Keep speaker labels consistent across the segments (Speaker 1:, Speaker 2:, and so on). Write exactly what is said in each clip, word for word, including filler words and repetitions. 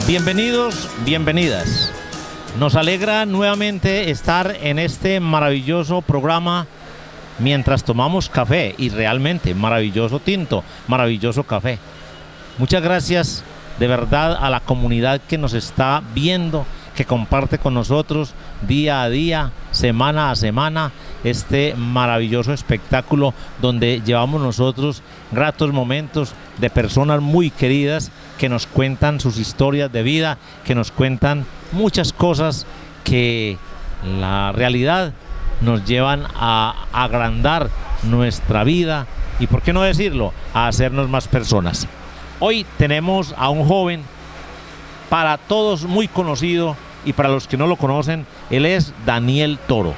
Speaker 1: Bienvenidos, bienvenidas. Nos alegra nuevamente estar en este maravilloso programa mientras tomamos café, y realmente maravilloso tinto, maravilloso café. Muchas gracias de verdad a la comunidad que nos está viendo, que comparte con nosotros día a día, semana a semana, este maravilloso espectáculo donde llevamos nosotros gratos momentos de personas muy queridas que nos cuentan sus historias de vida, que nos cuentan muchas cosas que la realidad nos llevan a agrandar nuestra vida y, por qué no decirlo, a hacernos más personas. Hoy tenemos a un joven, para todos muy conocido, y para los que no lo conocen, él es Daniel Toro.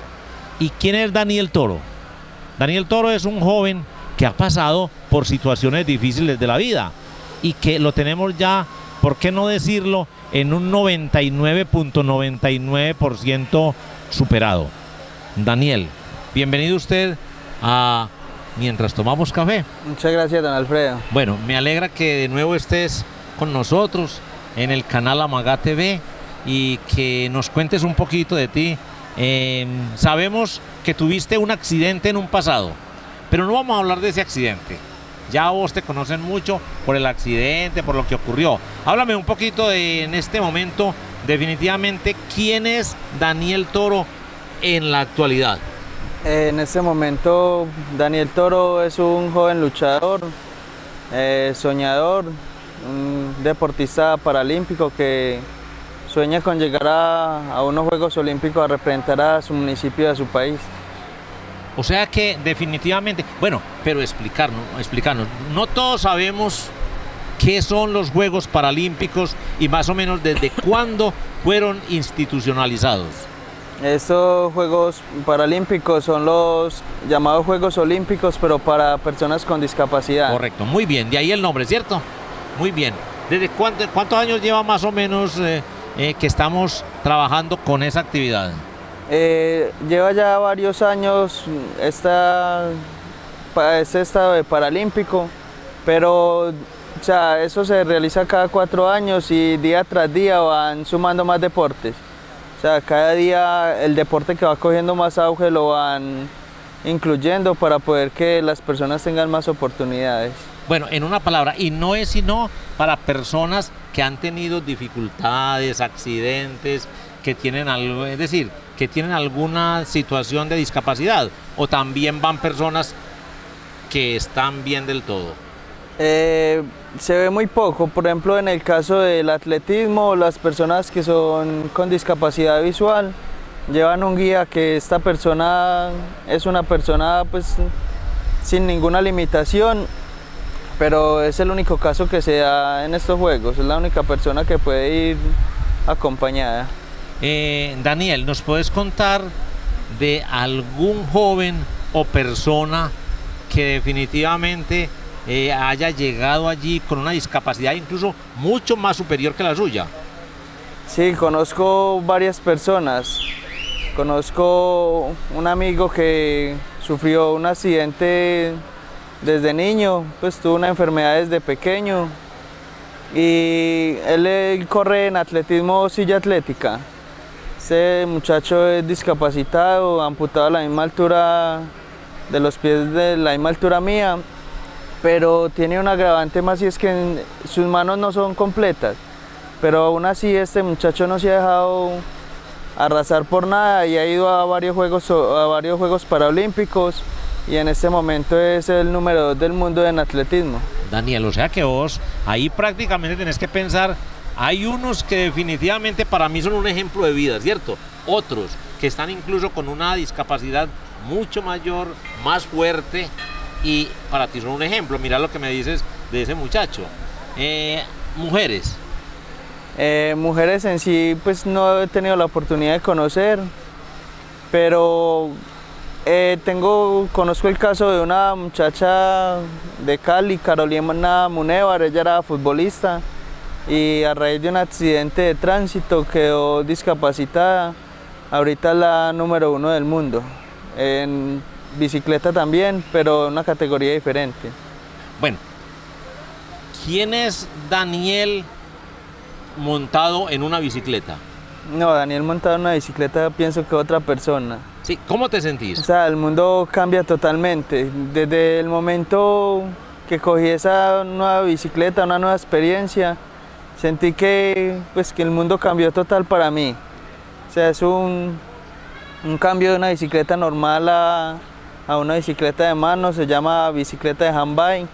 Speaker 1: ¿Y quién es Daniel Toro? Daniel Toro es un joven que ha pasado por situaciones difíciles de la vida y que lo tenemos ya, ¿por qué no decirlo?, en un noventa y nueve punto noventa y nueve por ciento superado. Daniel, bienvenido usted a Mientras Tomamos Café.
Speaker 2: Muchas gracias, don Alfredo.
Speaker 1: Bueno, me alegra que de nuevo estés con nosotros en el canal Amagá T V y que nos cuentes un poquito de ti. Eh, sabemos que tuviste un accidente en un pasado, pero no vamos a hablar de ese accidente. Ya vos te conocen mucho por el accidente, por lo que ocurrió. Háblame un poquito de, en este momento, definitivamente, ¿quién es Daniel Toro en la actualidad?
Speaker 2: En este momento, Daniel Toro es un joven luchador, eh, soñador, un deportista paralímpico que sueña con llegar a, a unos Juegos Olímpicos a representar a su municipio y a su país.
Speaker 1: O sea que definitivamente, bueno, pero explicarnos, explicarnos, no todos sabemos qué son los Juegos Paralímpicos y más o menos desde cuándo fueron institucionalizados.
Speaker 2: Estos Juegos Paralímpicos son los llamados Juegos Olímpicos, pero para personas con discapacidad.
Speaker 1: Correcto, muy bien, de ahí el nombre, ¿cierto? Muy bien. ¿Desde cuánto, cuántos años lleva más o menos eh, eh, que estamos trabajando con esa actividad?
Speaker 2: Eh, lleva ya varios años esta, este estado de paralímpico, pero o sea, eso se realiza cada cuatro años y día tras día van sumando más deportes. O sea, cada día el deporte que va cogiendo más auge lo van incluyendo para poder que las personas tengan más oportunidades.
Speaker 1: Bueno, en una palabra, y no es sino para personas que han tenido dificultades, accidentes, que tienen algo, es decir, que tienen alguna situación de discapacidad, o también van personas que están bien del todo.
Speaker 2: Eh, se ve muy poco, por ejemplo en el caso del atletismo, las personas que son con discapacidad visual llevan un guía que esta persona es una persona pues sin ninguna limitación, pero es el único caso que se da en estos juegos, es la única persona que puede ir acompañada.
Speaker 1: Eh, Daniel, ¿nos puedes contar de algún joven o persona que definitivamente eh, haya llegado allí con una discapacidad incluso mucho más superior que la suya?
Speaker 2: Sí, conozco varias personas. Conozco un amigo que sufrió un accidente desde niño, pues tuvo una enfermedad desde pequeño y él, él corre en atletismo silla atlética. Este muchacho es discapacitado, amputado a la misma altura de los pies, de la misma altura mía, pero tiene un agravante más, y es que sus manos no son completas, pero aún así este muchacho no se ha dejado arrasar por nada y ha ido a varios Juegos, a varios Juegos Paralímpicos y en este momento es el número dos del mundo en atletismo.
Speaker 1: Daniel, o sea que vos ahí prácticamente tenés que pensar. Hay unos que definitivamente para mí son un ejemplo de vida, ¿cierto? Otros que están incluso con una discapacidad mucho mayor, más fuerte, y para ti son un ejemplo. Mira lo que me dices de ese muchacho. Eh, mujeres.
Speaker 2: Eh, mujeres en sí, pues no he tenido la oportunidad de conocer, pero eh, tengo, conozco el caso de una muchacha de Cali, Carolina Munevar. Ella era futbolista y a raíz de un accidente de tránsito quedó discapacitada. Ahorita es la número uno del mundo, en bicicleta también, pero en una categoría diferente.
Speaker 1: Bueno, ¿quién es Daniel montado en una bicicleta?
Speaker 2: No, Daniel montado en una bicicleta pienso que otra persona.
Speaker 1: Sí, ¿cómo te sentís?
Speaker 2: O sea, el mundo cambia totalmente. Desde el momento que cogí esa nueva bicicleta, una nueva experiencia, sentí que, pues, que el mundo cambió total para mí. O sea, es un, un cambio de una bicicleta normal a, a una bicicleta de mano, se llama bicicleta de handbike.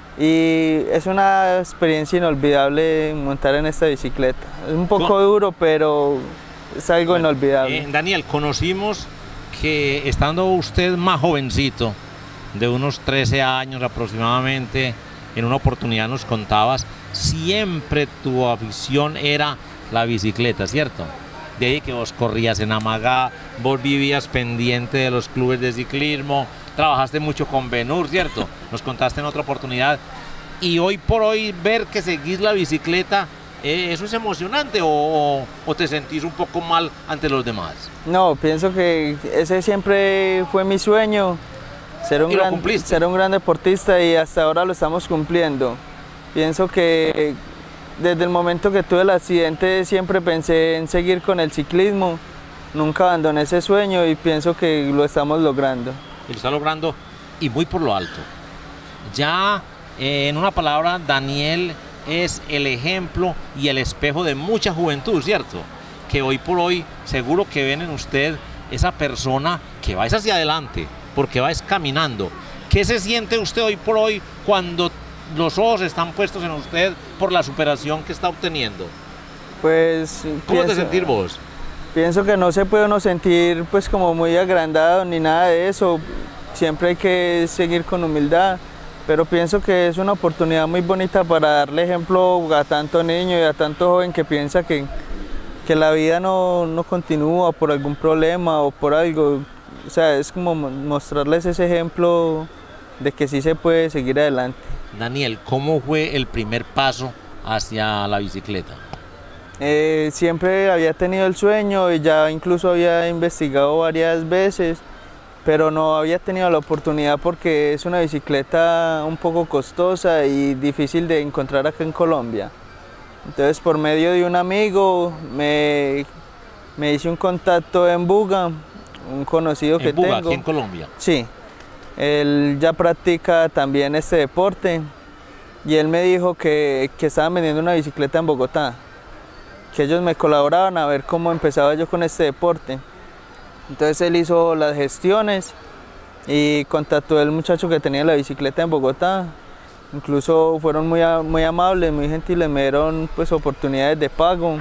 Speaker 2: Y es una experiencia inolvidable montar en esta bicicleta. Es un poco
Speaker 1: Con...
Speaker 2: duro, pero es algo
Speaker 1: bueno,
Speaker 2: inolvidable.
Speaker 1: Eh, Daniel, conocimos que estando usted más jovencito, de unos trece años aproximadamente, en una oportunidad nos contabas, siempre tu afición era la bicicleta, ¿cierto? De ahí que vos corrías en Amagá, vos vivías pendiente de los clubes de ciclismo, trabajaste mucho con Benur, ¿cierto? Nos contaste en otra oportunidad. Y hoy por hoy ver que seguís la bicicleta, eh, ¿eso es emocionante o, o te sentís un poco mal ante los demás?
Speaker 2: No, pienso que ese siempre fue mi sueño, ser un, gran, ser un gran deportista, y hasta ahora lo estamos cumpliendo. Pienso que desde el momento que tuve el accidente siempre pensé en seguir con el ciclismo, nunca abandoné ese sueño y pienso que lo estamos logrando.
Speaker 1: Y lo está logrando y muy por lo alto. Ya eh, en una palabra, Daniel es el ejemplo y el espejo de mucha juventud, ¿cierto? Que hoy por hoy seguro que ven en usted esa persona que va hacia adelante, porque va caminando. ¿Qué se siente usted hoy por hoy cuando los ojos están puestos en usted por la superación que está obteniendo?
Speaker 2: Pues...
Speaker 1: ¿Cómo
Speaker 2: pienso,
Speaker 1: te sentís vos?
Speaker 2: Pienso que no se puede uno sentir pues como muy agrandado ni nada de eso. Siempre hay que seguir con humildad, pero pienso que es una oportunidad muy bonita para darle ejemplo a tanto niño y a tanto joven que piensa que, que la vida no, no continúa por algún problema o por algo. O sea, es como mostrarles ese ejemplo de que sí se puede seguir adelante.
Speaker 1: Daniel, ¿cómo fue el primer paso hacia la bicicleta?
Speaker 2: Eh, siempre había tenido el sueño y ya incluso había investigado varias veces, pero no había tenido la oportunidad porque es una bicicleta un poco costosa y difícil de encontrar acá en Colombia. Entonces, por medio de un amigo me, me hice un contacto en Buga, un conocido que
Speaker 1: ¿En Buga,
Speaker 2: tengo.
Speaker 1: aquí en Colombia?
Speaker 2: Sí, él ya practica también este deporte y él me dijo que, que estaban vendiendo una bicicleta en Bogotá, que ellos me colaboraban a ver cómo empezaba yo con este deporte. Entonces él hizo las gestiones y contactó al muchacho que tenía la bicicleta en Bogotá. Incluso fueron muy, muy amables, muy gentiles, me dieron pues oportunidades de pago.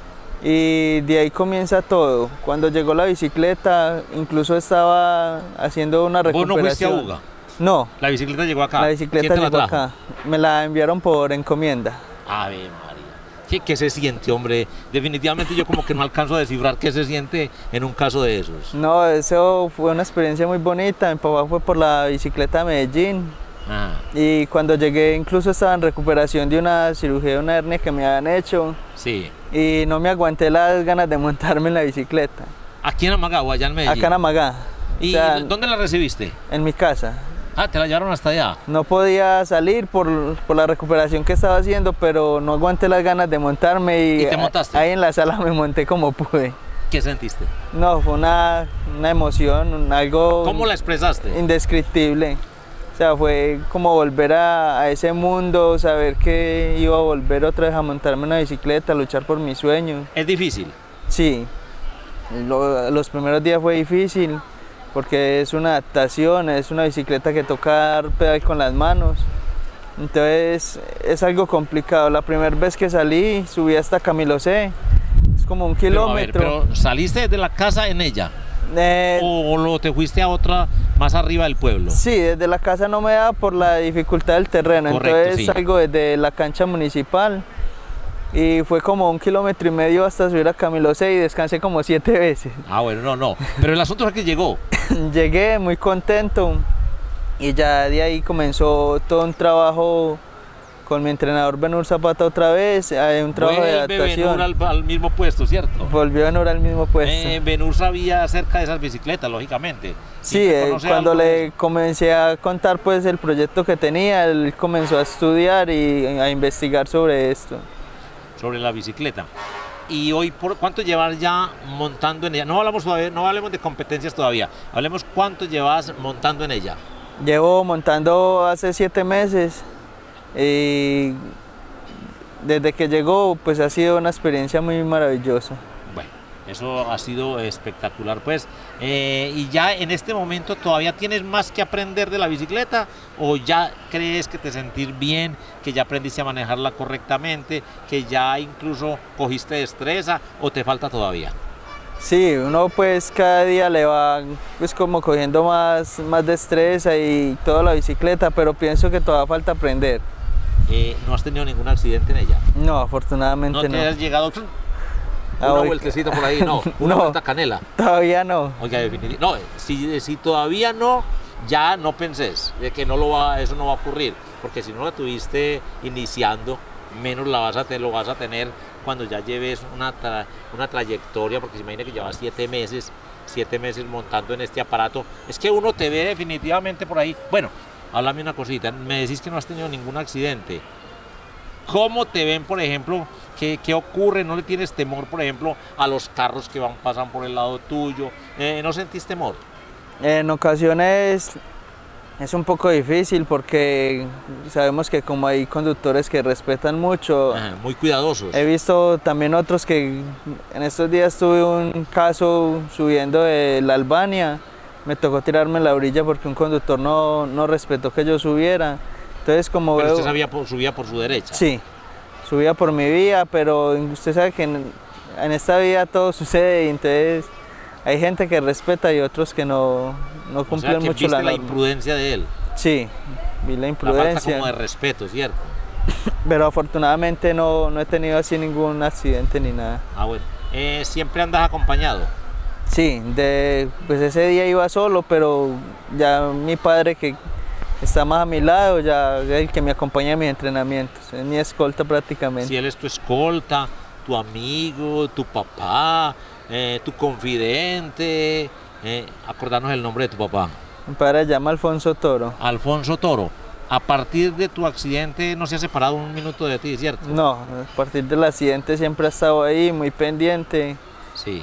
Speaker 2: Y de ahí comienza todo. Cuando llegó la bicicleta, incluso estaba haciendo una recuperación.
Speaker 1: ¿Vos no fuiste a Buga?
Speaker 2: No.
Speaker 1: ¿La bicicleta llegó acá?
Speaker 2: La bicicleta llegó
Speaker 1: la
Speaker 2: acá. Me la enviaron por encomienda.
Speaker 1: Ave María. ¿Qué, ¿Qué se siente, hombre? Definitivamente yo como que no alcanzo a descifrar qué se siente en un caso de esos.
Speaker 2: No, eso fue una experiencia muy bonita. Mi papá fue por la bicicleta a Medellín.
Speaker 1: Ah.
Speaker 2: Y cuando llegué incluso estaba en recuperación de una cirugía de una hernia que me habían hecho.
Speaker 1: Sí.
Speaker 2: Y no me aguanté las ganas de montarme en la bicicleta.
Speaker 1: ¿Aquí en Amagá o allá en Medellín?
Speaker 2: Acá en Amagá.
Speaker 1: ¿Y o sea, dónde la recibiste?
Speaker 2: En mi casa.
Speaker 1: Ah, te la llevaron hasta allá.
Speaker 2: No podía salir por, por la recuperación que estaba haciendo, pero no aguanté las ganas de montarme y,
Speaker 1: ¿Y te montaste?
Speaker 2: Ahí en la sala me monté como pude.
Speaker 1: ¿Qué sentiste?
Speaker 2: No, fue una, una emoción, algo...
Speaker 1: ¿Cómo la expresaste?
Speaker 2: Indescriptible. O sea, fue como volver a, a ese mundo, saber que iba a volver otra vez a montarme una bicicleta, a luchar por mis sueños.
Speaker 1: ¿Es difícil?
Speaker 2: Sí, Lo, los primeros días fue difícil porque es una adaptación, es una bicicleta que toca dar pedal con las manos. Entonces es algo complicado. La primera vez que salí, subí hasta Camilo C, es como un kilómetro.
Speaker 1: Pero, a ver, pero ¿saliste de la casa en ella?
Speaker 2: Eh,
Speaker 1: ¿O lo te fuiste a otra más arriba del pueblo?
Speaker 2: Sí, desde la casa no me da por la dificultad del terreno.
Speaker 1: Correcto,
Speaker 2: entonces
Speaker 1: sí.
Speaker 2: Salgo desde la cancha municipal y fue como un kilómetro y medio hasta subir a Camilo C y descansé como siete veces.
Speaker 1: Ah, bueno, no, no. Pero el asunto es que llegó.
Speaker 2: Llegué muy contento y ya de ahí comenzó todo un trabajo con mi entrenador Benur Zapata otra vez, hay un trabajo
Speaker 1: Vuelve
Speaker 2: de adaptación.
Speaker 1: Benur al, al mismo puesto, ¿cierto?
Speaker 2: Volvió Benur al mismo puesto.
Speaker 1: Eh, Benur sabía acerca de esas bicicletas, lógicamente.
Speaker 2: Sí, eh, cuando le comencé a contar pues el proyecto que tenía, él comenzó a estudiar y a investigar sobre esto.
Speaker 1: sobre la bicicleta. Y hoy, por, ¿cuánto llevas ya montando en ella? No hablamos todavía, no hablemos de competencias todavía, hablemos cuánto llevas montando en ella.
Speaker 2: Llevo montando hace siete meses y desde que llegó pues ha sido una experiencia muy maravillosa.
Speaker 1: Bueno, eso ha sido espectacular pues. Eh, ¿Y ya en este momento todavía tienes más que aprender de la bicicleta o ya crees que te sentís bien, que ya aprendiste a manejarla correctamente, que ya incluso cogiste destreza o te falta todavía?
Speaker 2: Sí, uno pues cada día le va pues como cogiendo más, más destreza y toda la bicicleta, pero pienso que todavía falta aprender.
Speaker 1: Eh, ¿No has tenido ningún accidente en ella?
Speaker 2: No, afortunadamente no.
Speaker 1: ¿No te
Speaker 2: no.
Speaker 1: has llegado una
Speaker 2: Ah,
Speaker 1: vueltecita por ahí? No, una
Speaker 2: no,
Speaker 1: vuelta canela.
Speaker 2: Todavía no.
Speaker 1: Oiga, definitivamente. No, si, si todavía no, ya no pensés de que no lo va, eso no va a ocurrir, porque si no la tuviste iniciando, menos la vas a te, lo vas a tener cuando ya lleves una, tra, una trayectoria, porque se imagina que llevas siete meses, siete meses montando en este aparato. Es que uno te ve definitivamente por ahí. Bueno, háblame una cosita, me decís que no has tenido ningún accidente. ¿Cómo te ven, por ejemplo? ¿Qué, qué ocurre? ¿No le tienes temor, por ejemplo, a los carros que van pasan por el lado tuyo? Eh, ¿No sentís temor?
Speaker 2: En ocasiones es un poco difícil porque sabemos que como hay conductores que respetan mucho.
Speaker 1: Ajá, muy cuidadosos.
Speaker 2: He visto también otros que en estos días tuve un caso subiendo de la Albania, me tocó tirarme en la orilla porque un conductor no, no respetó que yo subiera. Entonces, como
Speaker 1: pero
Speaker 2: veo,
Speaker 1: usted sabía por, subía por su derecha.
Speaker 2: Sí, subía por mi vía, pero usted sabe que en, en esta vida todo sucede y entonces hay gente que respeta y otros que no, no cumplen
Speaker 1: o sea, que
Speaker 2: mucho
Speaker 1: viste
Speaker 2: la
Speaker 1: la
Speaker 2: norma.
Speaker 1: imprudencia de él.
Speaker 2: Sí, vi la
Speaker 1: La
Speaker 2: imprudencia.
Speaker 1: falta como de respeto, ¿cierto?
Speaker 2: Pero afortunadamente no, no he tenido así ningún accidente ni nada.
Speaker 1: Ah, bueno. Eh, ¿Siempre andas acompañado?
Speaker 2: Sí, de, pues ese día iba solo, pero ya mi padre que está más a mi lado, ya es el que me acompaña en mis entrenamientos, es mi escolta prácticamente.
Speaker 1: Si él es tu escolta, tu amigo, tu papá, eh, tu confidente, eh, acordarnos el nombre de tu papá.
Speaker 2: Mi padre se llama Alfonso Toro.
Speaker 1: Alfonso Toro. A partir de tu accidente no se ha separado un minuto de ti, ¿cierto?
Speaker 2: No, a partir del accidente siempre ha estado ahí, muy pendiente.
Speaker 1: Sí.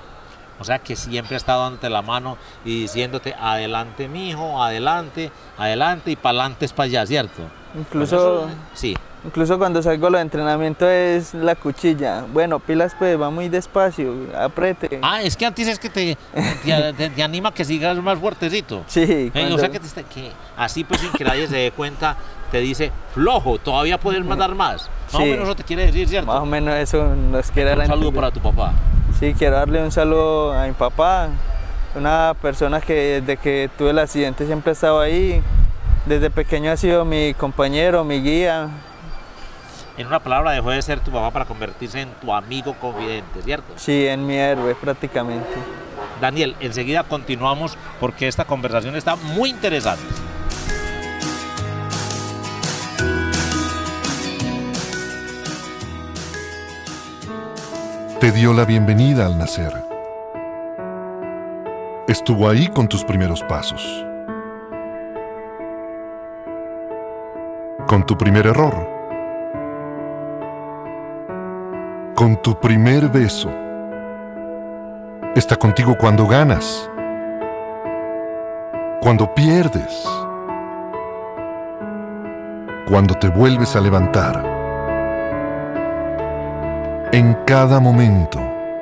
Speaker 1: O sea que siempre ha estado ante la mano y diciéndote, adelante mijo, adelante, adelante y para adelante es para allá, ¿cierto?
Speaker 2: Incluso,
Speaker 1: Bueno, eso, sí.
Speaker 2: incluso cuando salgo a los entrenamientos es la cuchilla. Bueno, pilas pues, va muy despacio, apriete.
Speaker 1: Ah, es que antes es que te, te, te, te anima a que sigas más fuertecito.
Speaker 2: Sí.
Speaker 1: Eh,
Speaker 2: Cuando...
Speaker 1: O sea que, te, que así pues sin que nadie se dé cuenta, te dice, flojo, todavía puedes mandar más. Más
Speaker 2: Sí.
Speaker 1: o menos eso te quiere decir, ¿cierto?
Speaker 2: Más o menos eso nos quiere
Speaker 1: Un saludo para tu papá.
Speaker 2: Sí, quiero darle un saludo a mi papá, una persona que desde que tuve el accidente siempre ha estado ahí, desde pequeño ha sido mi compañero, mi guía.
Speaker 1: En una palabra, dejó de ser tu papá para convertirse en tu amigo confidente, ¿cierto?
Speaker 2: Sí, en mi héroe prácticamente.
Speaker 1: Daniel, enseguida continuamos porque esta conversación está muy interesante.
Speaker 3: Te dio la bienvenida al nacer. Estuvo ahí con tus primeros pasos. Con tu primer error. Con tu primer beso. Está contigo cuando ganas. Cuando pierdes. Cuando te vuelves a levantar. En cada momento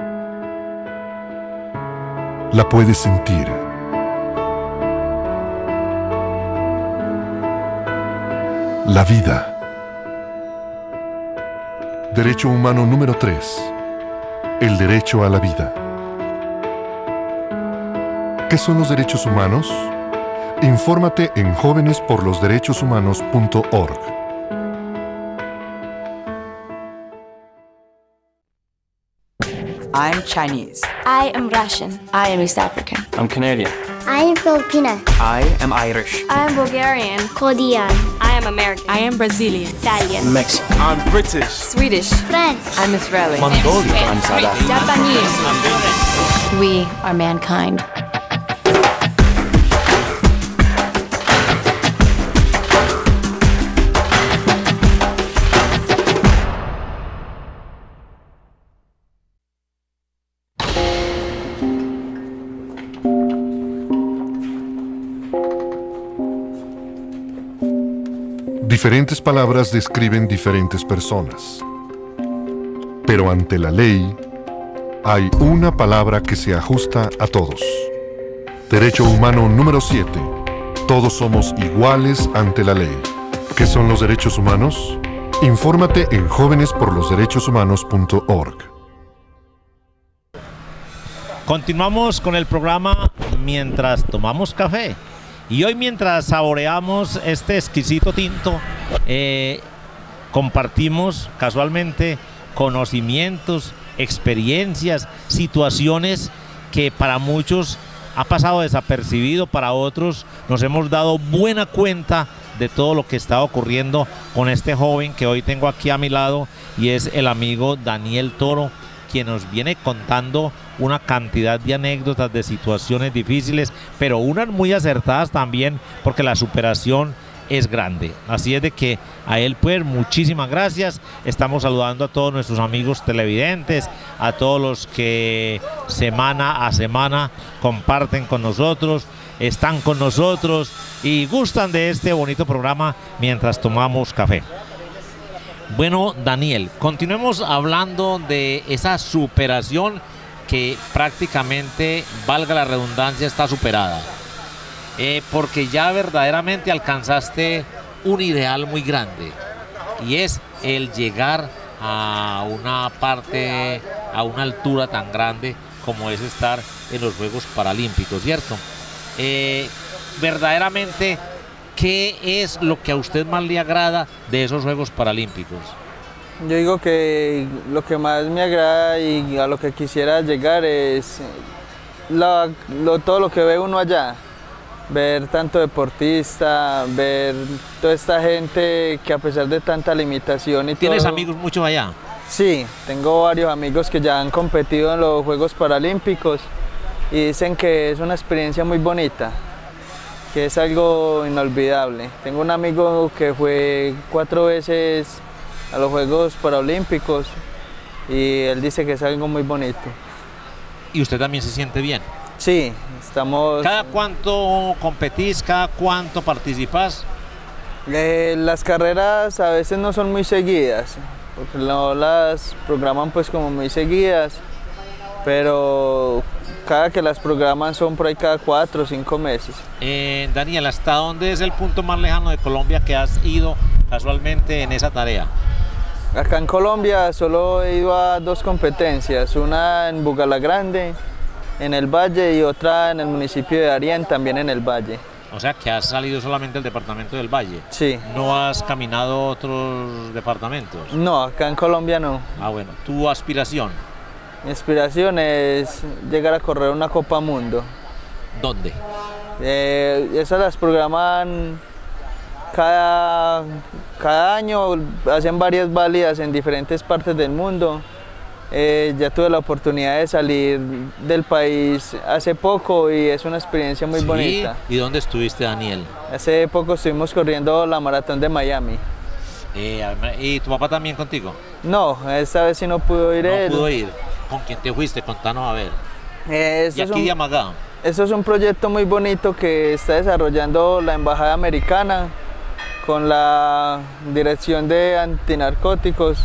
Speaker 3: la puedes sentir. La vida. Derecho humano número tres. El derecho a la vida. ¿Qué son los derechos humanos? Infórmate en jóvenes por los derechos humanos punto org.
Speaker 4: I'm Chinese.
Speaker 5: I am Russian. I am East African.
Speaker 6: I'm Canadian.
Speaker 7: I am Filipina.
Speaker 6: I am Irish.
Speaker 5: I am Bulgarian.
Speaker 7: Korean.
Speaker 5: I am American.
Speaker 8: I am Brazilian.
Speaker 7: Italian.
Speaker 6: Mexican. I'm British.
Speaker 5: Swedish.
Speaker 7: French.
Speaker 8: I'm Israeli.
Speaker 6: Mongolian. I'm South African.
Speaker 5: Japanese. We are mankind.
Speaker 3: Diferentes palabras describen diferentes personas. Pero ante la ley, hay una palabra que se ajusta a todos. Derecho humano número siete. Todos somos iguales ante la ley. ¿Qué son los derechos humanos? Infórmate en jóvenes por los derechos humanos punto org.
Speaker 1: Continuamos con el programa Mientras Tomamos Café. Y hoy, mientras saboreamos este exquisito tinto, eh, compartimos casualmente conocimientos, experiencias, situaciones que para muchos ha pasado desapercibido, para otros nos hemos dado buena cuenta de todo lo que está ocurriendo con este joven que hoy tengo aquí a mi lado, y es el amigo Daniel Toro, quien nos viene contando una cantidad de anécdotas, de situaciones difíciles, pero unas muy acertadas también, porque la superación es grande. Así es de que a él, pues, muchísimas gracias. Estamos saludando a todos nuestros amigos televidentes, a todos los que semana a semana comparten con nosotros, están con nosotros y gustan de este bonito programa Mientras Tomamos Café. Bueno, Daniel, continuemos hablando de esa superación que prácticamente, valga la redundancia, está superada. Eh, porque ya verdaderamente alcanzaste un ideal muy grande, y es el llegar a una parte, a una altura tan grande como es estar en los Juegos Paralímpicos, ¿cierto? Eh, verdaderamente, ¿qué es lo que a usted más le agrada de esos Juegos Paralímpicos?
Speaker 2: Yo digo que lo que más me agrada y a lo que quisiera llegar es la, lo, todo lo que ve uno allá. Ver tanto deportista, ver toda esta gente que a pesar de tanta limitación y todo...
Speaker 1: ¿Tienes amigos muchos allá?
Speaker 2: Sí, tengo varios amigos que ya han competido en los Juegos Paralímpicos y dicen que es una experiencia muy bonita, que es algo inolvidable. Tengo un amigo que fue cuatro veces a los Juegos Paralímpicos y él dice que es algo muy bonito.
Speaker 1: ¿Y usted también se siente bien?
Speaker 2: Sí, estamos...
Speaker 1: ¿Cada cuánto competís? ¿Cada cuánto participás?
Speaker 2: Eh, las carreras a veces no son muy seguidas, porque no las programan pues como muy seguidas, pero cada que las programan son por ahí cada cuatro o cinco meses.
Speaker 1: Eh, Daniel, ¿hasta dónde es el punto más lejano de Colombia que has ido casualmente en esa tarea?
Speaker 2: Acá en Colombia solo he ido a dos competencias, una en Bugalagrande, en el Valle, y otra en el municipio de Darién, también en el Valle.
Speaker 1: O sea que has salido solamente del departamento del Valle.
Speaker 2: Sí.
Speaker 1: ¿No has caminado otros departamentos?
Speaker 2: No, acá en Colombia no.
Speaker 1: Ah, bueno. ¿Tu aspiración?
Speaker 2: Mi aspiración es llegar a correr una Copa Mundo.
Speaker 1: ¿Dónde?
Speaker 2: Eh, esas las programan cada, cada año, hacen varias válidas en diferentes partes del mundo. Eh, ya tuve la oportunidad de salir del país hace poco y es una experiencia muy
Speaker 1: ¿Sí?
Speaker 2: bonita.
Speaker 1: ¿Y dónde estuviste, Daniel?
Speaker 2: Hace poco estuvimos corriendo la maratón de Miami.
Speaker 1: Eh, ¿Y tu papá también contigo?
Speaker 2: No, esta vez sí no pudo ir
Speaker 1: No
Speaker 2: él.
Speaker 1: pudo ir. ¿Con quién te fuiste? Contanos a ver.
Speaker 2: Eh,
Speaker 1: ¿Y
Speaker 2: esto es
Speaker 1: aquí
Speaker 2: un-
Speaker 1: de Amagá?
Speaker 2: Esto es un proyecto muy bonito que está desarrollando la Embajada Americana con la Dirección de Antinarcóticos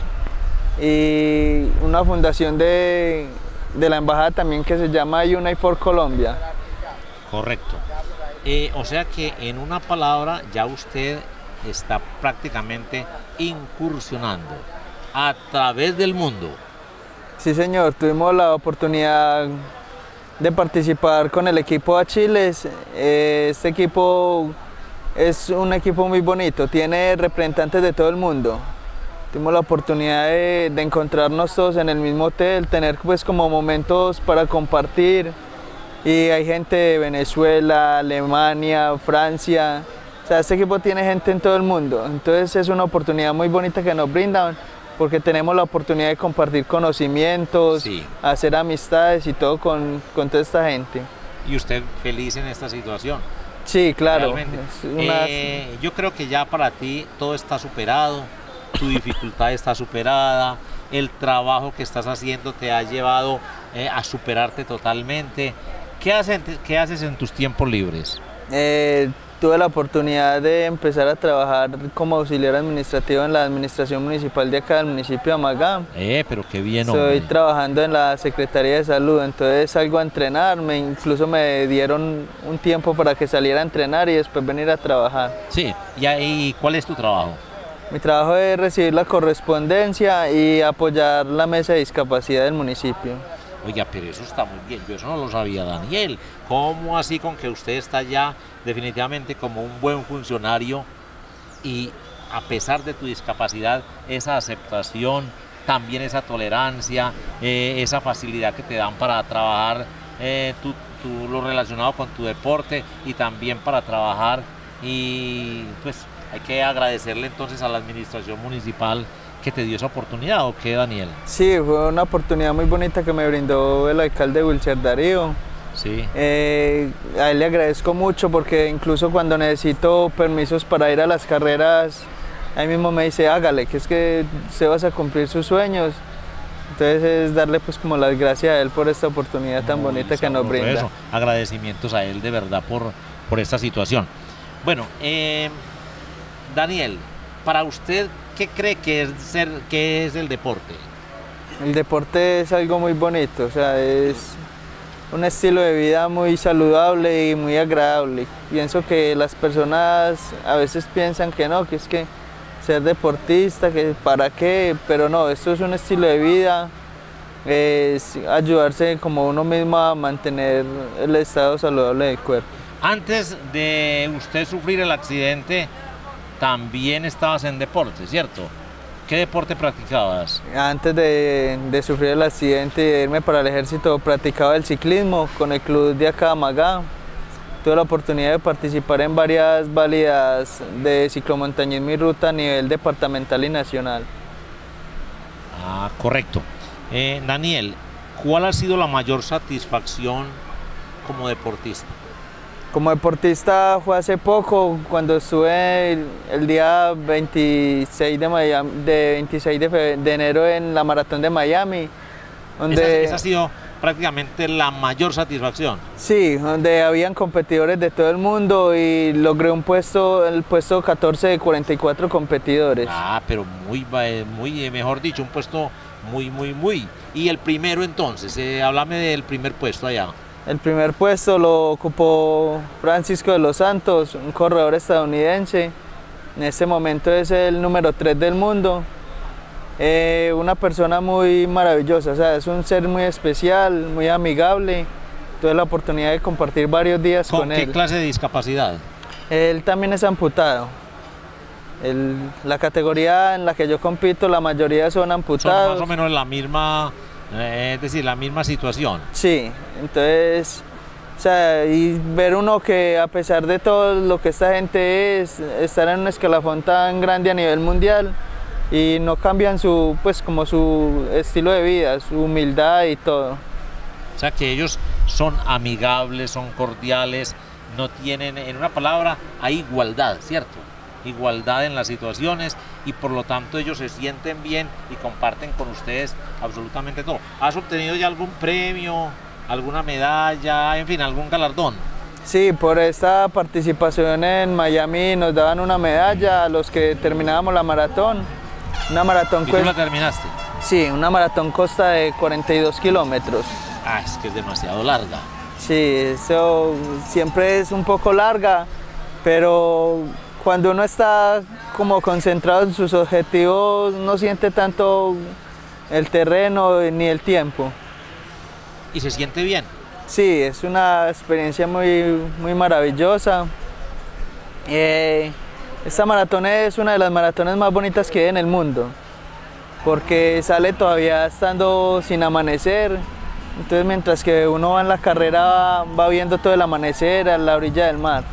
Speaker 2: y una fundación de, de la Embajada también que se llama Unite for Colombia.
Speaker 1: Correcto. Eh, o sea que en una palabra ya usted está prácticamente incursionando a través del mundo.
Speaker 2: Sí, señor, tuvimos la oportunidad de participar con el equipo Achiles. Eh, Este equipo es un equipo muy bonito, tiene representantes de todo el mundo. Tuvimos la oportunidad de, de encontrarnos todos en el mismo hotel, tener pues como momentos para compartir. Y hay gente de Venezuela, Alemania, Francia. O sea, este equipo tiene gente en todo el mundo. Entonces es una oportunidad muy bonita que nos brindan, porque tenemos la oportunidad de compartir conocimientos,
Speaker 1: Sí.
Speaker 2: hacer amistades y todo con, con toda esta gente.
Speaker 1: Y usted feliz en esta situación.
Speaker 2: Sí, claro.
Speaker 1: Realmente.
Speaker 2: Es una-
Speaker 1: Eh, yo creo que ya para ti todo está superado, tu dificultad está superada, el trabajo que estás haciendo te ha llevado eh, a superarte totalmente. ¿Qué haces, ¿Qué haces en tus tiempos libres?
Speaker 2: Eh, tuve la oportunidad de empezar a trabajar como auxiliar administrativo en la administración municipal de acá del municipio de Amagá.
Speaker 1: Eh, pero qué bien,
Speaker 2: Estoy
Speaker 1: hombre.
Speaker 2: trabajando en la Secretaría de Salud, entonces salgo a entrenar, me, incluso me dieron un tiempo para que saliera a entrenar y después venir a trabajar.
Speaker 1: Sí, ¿y ahí cuál es tu trabajo?
Speaker 2: Mi trabajo es recibir la correspondencia y apoyar la mesa de discapacidad del municipio.
Speaker 1: Oiga, pero eso está muy bien, yo eso no lo sabía, Daniel. ¿Cómo así con que usted está ya definitivamente como un buen funcionario y a pesar de tu discapacidad, esa aceptación, también esa tolerancia, eh, esa facilidad que te dan para trabajar eh, tu, tu, lo relacionado con tu deporte y también para trabajar? Y pues hay que agradecerle entonces a la administración municipal que te dio esa oportunidad, ¿o qué, Daniel?
Speaker 2: Sí, fue una oportunidad muy bonita que me brindó el alcalde Wilcher Darío.
Speaker 1: Sí.
Speaker 2: Eh, a él le agradezco mucho porque incluso cuando necesito permisos para ir a las carreras, ahí mismo me dice, hágale, que es que usted vas a cumplir sus sueños. Entonces es darle pues como las gracias a él por esta oportunidad tan
Speaker 1: Muy
Speaker 2: bonita que nos
Speaker 1: sabroso
Speaker 2: brinda.
Speaker 1: eso. Agradecimientos a él de verdad por, por esta situación. Bueno, eh, Daniel, para usted, ¿qué cree que es, ser, que es el deporte?
Speaker 2: El deporte es algo muy bonito, o sea, es un estilo de vida muy saludable y muy agradable. Pienso que las personas a veces piensan que no, que es que ser deportista, que para qué, pero no, esto es un estilo de vida, es ayudarse como uno mismo a mantener el estado saludable del cuerpo.
Speaker 1: Antes de usted sufrir el accidente, también estabas en deporte, ¿cierto? ¿Qué deporte practicabas?
Speaker 2: Antes de, de sufrir el accidente y de irme para el ejército, practicaba el ciclismo con el club de acá, Amagá. Tuve la oportunidad de participar en varias válidas de ciclomontañismo y ruta a nivel departamental y nacional.
Speaker 1: Ah, correcto. Eh, Daniel, ¿cuál ha sido la mayor satisfacción como deportista?
Speaker 2: Como deportista fue hace poco, cuando estuve el, el día veintiséis de, Miami, de, veintiséis de, fe, de enero en la maratón de Miami. Donde,
Speaker 1: esa, esa ha sido prácticamente la mayor satisfacción.
Speaker 2: Sí, donde habían competidores de todo el mundo y logré un puesto, el puesto catorce de cuarenta y cuatro competidores.
Speaker 1: Ah, pero muy, muy, mejor dicho, un puesto muy, muy, muy. Y el primero entonces, eh, háblame del primer puesto allá.
Speaker 2: El primer puesto lo ocupó Francisco de los Santos, un corredor estadounidense. En este momento es el número tres del mundo. Eh, una persona muy maravillosa, o sea, es un ser muy especial, muy amigable. Tuve la oportunidad de compartir varios días con,
Speaker 1: con él. ¿Con qué clase de discapacidad?
Speaker 2: Él también es amputado. El, la categoría en la que yo compito, la mayoría son amputados.
Speaker 1: Son más o menos la misma... Es decir, la misma situación.
Speaker 2: Sí, entonces, o sea, y ver uno que a pesar de todo lo que esta gente es, estar en un escalafón tan grande a nivel mundial y no cambian su, pues como su estilo de vida, su humildad y todo.
Speaker 1: O sea, que ellos son amigables, son cordiales, no tienen, en una palabra, hay igualdad, ¿cierto? Igualdad en las situaciones y por lo tanto ellos se sienten bien y comparten con ustedes absolutamente todo. ¿Has obtenido ya algún premio, alguna medalla, en fin, algún galardón?
Speaker 2: Sí, por esta participación en Miami nos daban una medalla a los que terminábamos la maratón. Una maratón
Speaker 1: ¿Y tú la terminaste?
Speaker 2: Sí, una maratón consta de cuarenta y dos kilómetros.
Speaker 1: Ah, es que es demasiado larga.
Speaker 2: Sí, eso siempre es un poco larga, pero cuando uno está como concentrado en sus objetivos no siente tanto el terreno ni el tiempo.
Speaker 1: ¿Y se siente bien?
Speaker 2: Sí, es una experiencia muy, muy maravillosa. Eh, esta maratón es una de las maratones más bonitas que hay en el mundo, porque sale todavía estando sin amanecer. Entonces mientras que uno va en la carrera va, va viendo todo el amanecer a la orilla del mar.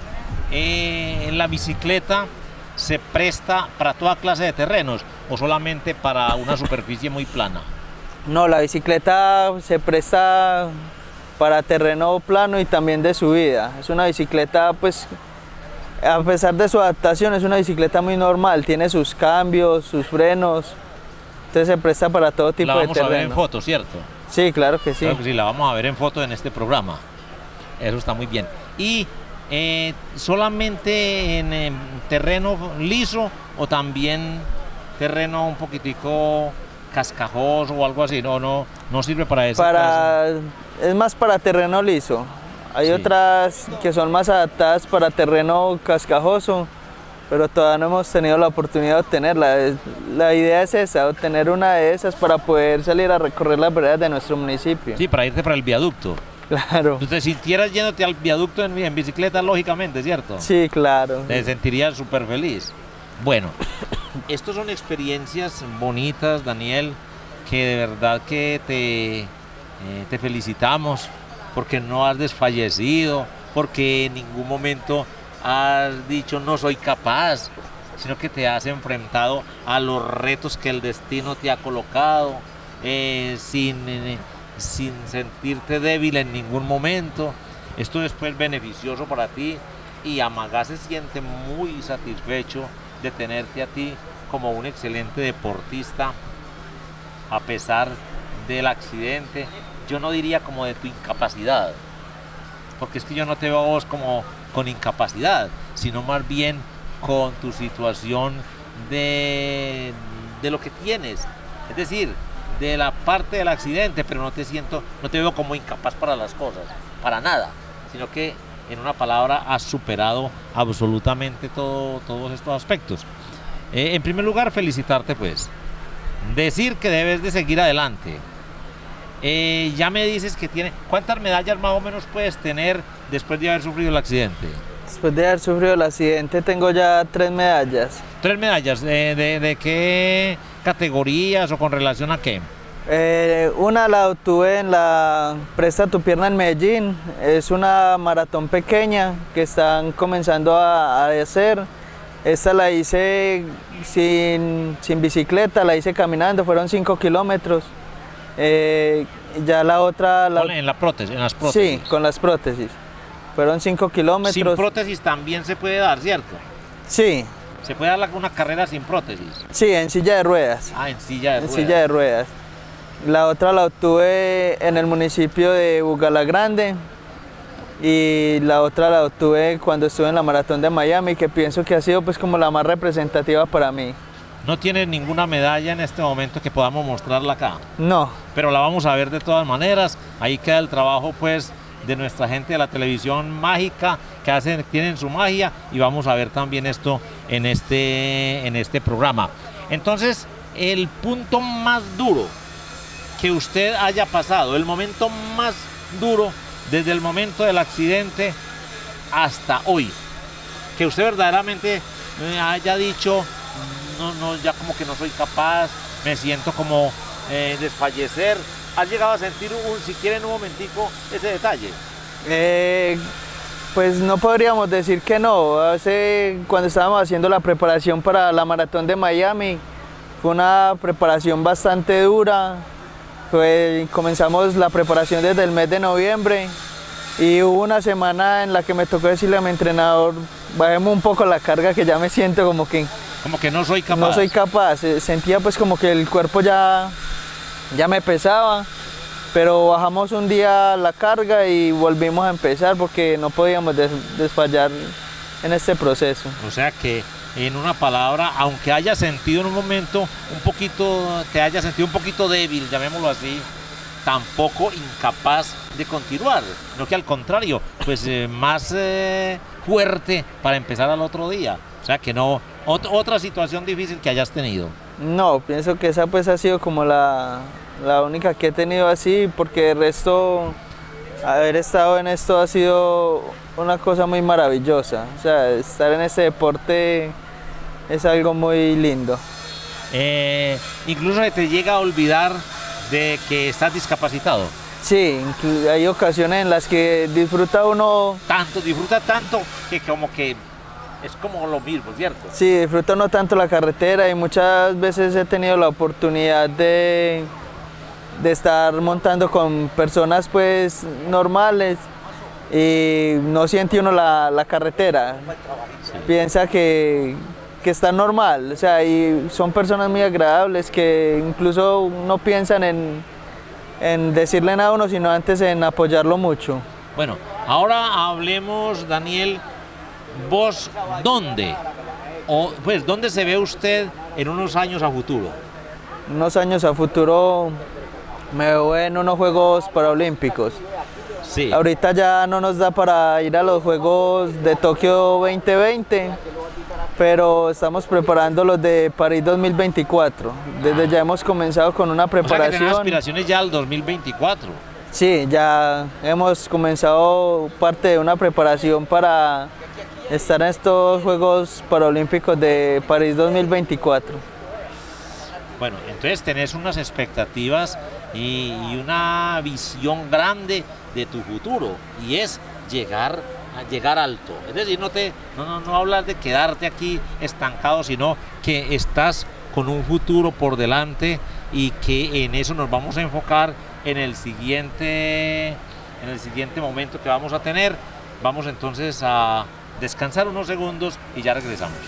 Speaker 1: Eh, ¿en la bicicleta se presta para toda clase de terrenos o solamente para una superficie muy plana?
Speaker 2: No, la bicicleta se presta para terreno plano y también de subida. Es una bicicleta, pues, a pesar de su adaptación, es una bicicleta muy normal, tiene sus cambios, sus frenos, entonces se presta para todo tipo de terreno.
Speaker 1: La vamos a ver en foto, ¿cierto?
Speaker 2: Sí, claro que sí.
Speaker 1: Claro que sí, la vamos a ver en foto en este programa. Eso está muy bien. Y eh, ¿solamente en, en terreno liso o también terreno un poquitico cascajoso o algo así? No, no, no sirve para eso.
Speaker 2: Para, es más para terreno liso. Hay
Speaker 1: Sí.
Speaker 2: otras que son más adaptadas para terreno cascajoso, pero todavía no hemos tenido la oportunidad de obtenerla. Es- La idea es esa, obtener una de esas para poder salir a recorrer las veredas de nuestro municipio.
Speaker 1: Sí, para irte para el viaducto.
Speaker 2: Claro.
Speaker 1: Tú te sintieras yéndote al viaducto en, en bicicleta, lógicamente, ¿cierto?
Speaker 2: Sí, claro.
Speaker 1: Te sentirías súper feliz. Bueno, estas son experiencias bonitas, Daniel, que de verdad que te, eh, te felicitamos porque no has desfallecido, porque en ningún momento has dicho no soy capaz, sino que te has enfrentado a los retos que el destino te ha colocado, eh, sin, eh, sin sentirte débil en ningún momento. Esto es pues beneficioso para ti y Amagá se siente muy satisfecho de tenerte a ti como un excelente deportista a pesar del accidente. Yo no diría como de tu incapacidad, porque es que yo no te veo a vos como con incapacidad, sino más bien con tu situación de, de lo que tienes, es decir, de la parte del accidente, pero no te siento, no te veo como incapaz para las cosas, para nada, sino que en una palabra has superado absolutamente todo, todos estos aspectos. Eh, en primer lugar, felicitarte pues, decir que debes de seguir adelante. Eh, ya me dices que tiene, ¿cuántas medallas más o menos puedes tener después de haber sufrido el accidente?
Speaker 2: Después de haber sufrido el accidente tengo ya tres medallas.
Speaker 1: Tres medallas, eh, de, ¿de qué categorías o con relación a qué?
Speaker 2: Eh, una la obtuve en la Presta tu Pierna en Medellín. Es una maratón pequeña que están comenzando a, a hacer. Esta la hice sin, sin bicicleta, la hice caminando, fueron cinco kilómetros. Eh, ya la otra... La,
Speaker 1: Con- en la prótesis, en las prótesis.
Speaker 2: sí, con las prótesis. Fueron cinco kilómetros.
Speaker 1: Sin prótesis también se puede dar, ¿cierto?
Speaker 2: Sí,
Speaker 1: Se puede dar la- una carrera sin prótesis.
Speaker 2: sí, en silla de ruedas.
Speaker 1: Ah, en silla de
Speaker 2: En
Speaker 1: ruedas.
Speaker 2: silla de ruedas. La otra la obtuve en el municipio de Bugalagrande y la otra la obtuve cuando estuve en la maratón de Miami, que pienso que ha sido pues como la más representativa para mí.
Speaker 1: No tienes ninguna medalla en este momento que podamos mostrarla acá,
Speaker 2: No,
Speaker 1: pero la vamos a ver de todas maneras. Ahí queda el trabajo pues de nuestra gente de la televisión mágica que hacen, tienen su magia, y vamos a ver también esto en este, en este programa. Entonces, el punto más duro que usted haya pasado, el momento más duro desde el momento del accidente hasta hoy, que usted verdaderamente eh, haya dicho, no, no, ya como que no soy capaz, me siento como eh, desfallecer. ¿Has llegado a sentir, un, si quieren un momentico, ese detalle?
Speaker 2: eh, pues no podríamos decir que no. Hace, cuando estábamos haciendo la preparación para la maratón de Miami, fue una preparación bastante dura. Pues comenzamos la preparación desde el mes de noviembre y hubo una semana en la que me tocó decirle a mi entrenador, bajemos un poco la carga, que ya me siento como que
Speaker 1: Como que no soy capaz.
Speaker 2: no soy capaz. Eh, Sentía pues como que el cuerpo ya, ya me pesaba, pero bajamos un día la carga y volvimos a empezar porque no podíamos des- desfallar en este proceso.
Speaker 1: O sea que, en una palabra, aunque haya sentido en un momento un poquito, te haya sentido un poquito débil, llamémoslo así, tampoco incapaz de continuar, no que al contrario, pues eh, más eh, fuerte para empezar al otro día. O sea que no, ot- otra situación difícil que hayas tenido.
Speaker 2: No, pienso que esa pues ha sido como la, la única que he tenido así, porque el resto, haber estado en esto ha sido una cosa muy maravillosa. O sea, estar en este deporte es algo muy lindo.
Speaker 1: Eh, incluso se te llega a olvidar de que estás discapacitado.
Speaker 2: Sí, inclu- hay ocasiones en las que disfruta uno,
Speaker 1: Tanto, disfruta tanto que como que es como lo mismo, ¿cierto?
Speaker 2: sí, disfruta uno tanto la carretera y muchas veces he tenido la oportunidad de, de estar montando con personas pues normales y no siente uno la, la carretera. Piensa que, que está normal, o sea, y son personas muy agradables que incluso no piensan en, en decirle nada a uno, sino antes en apoyarlo mucho.
Speaker 1: Bueno, ahora hablemos, Daniel, vos, ¿dónde? O, pues, ¿dónde se ve usted en unos años a futuro?
Speaker 2: Unos años a futuro me veo en unos Juegos Paralímpicos.
Speaker 1: Sí.
Speaker 2: Ahorita ya no nos da para ir a los Juegos de Tokio veinte veinte, pero estamos preparando los de París dos mil veinticuatro. Desde ya hemos comenzado con una preparación.
Speaker 1: O sea que tienen aspiraciones ya al dos mil veinticuatro.
Speaker 2: Sí, ya hemos comenzado parte de una preparación para estar en estos Juegos Paralímpicos de París dos mil veinticuatro.
Speaker 1: Bueno, entonces tenés unas expectativas y, y una visión grande de tu futuro, y es llegar a llegar alto. Es decir, no te no, no, no hablas de quedarte aquí estancado, sino que estás con un futuro por delante, y que en eso nos vamos a enfocar en el siguiente en el siguiente momento que vamos a tener. Vamos entonces a descansar unos segundos y ya regresamos.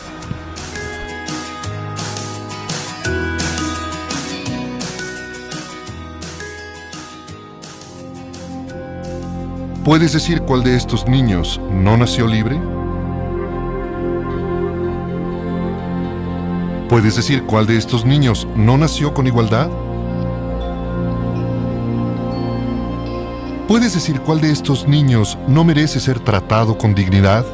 Speaker 3: ¿Puedes decir cuál de estos niños no nació libre? ¿Puedes decir cuál de estos niños no nació con igualdad? ¿Puedes decir cuál de estos niños no merece ser tratado con dignidad?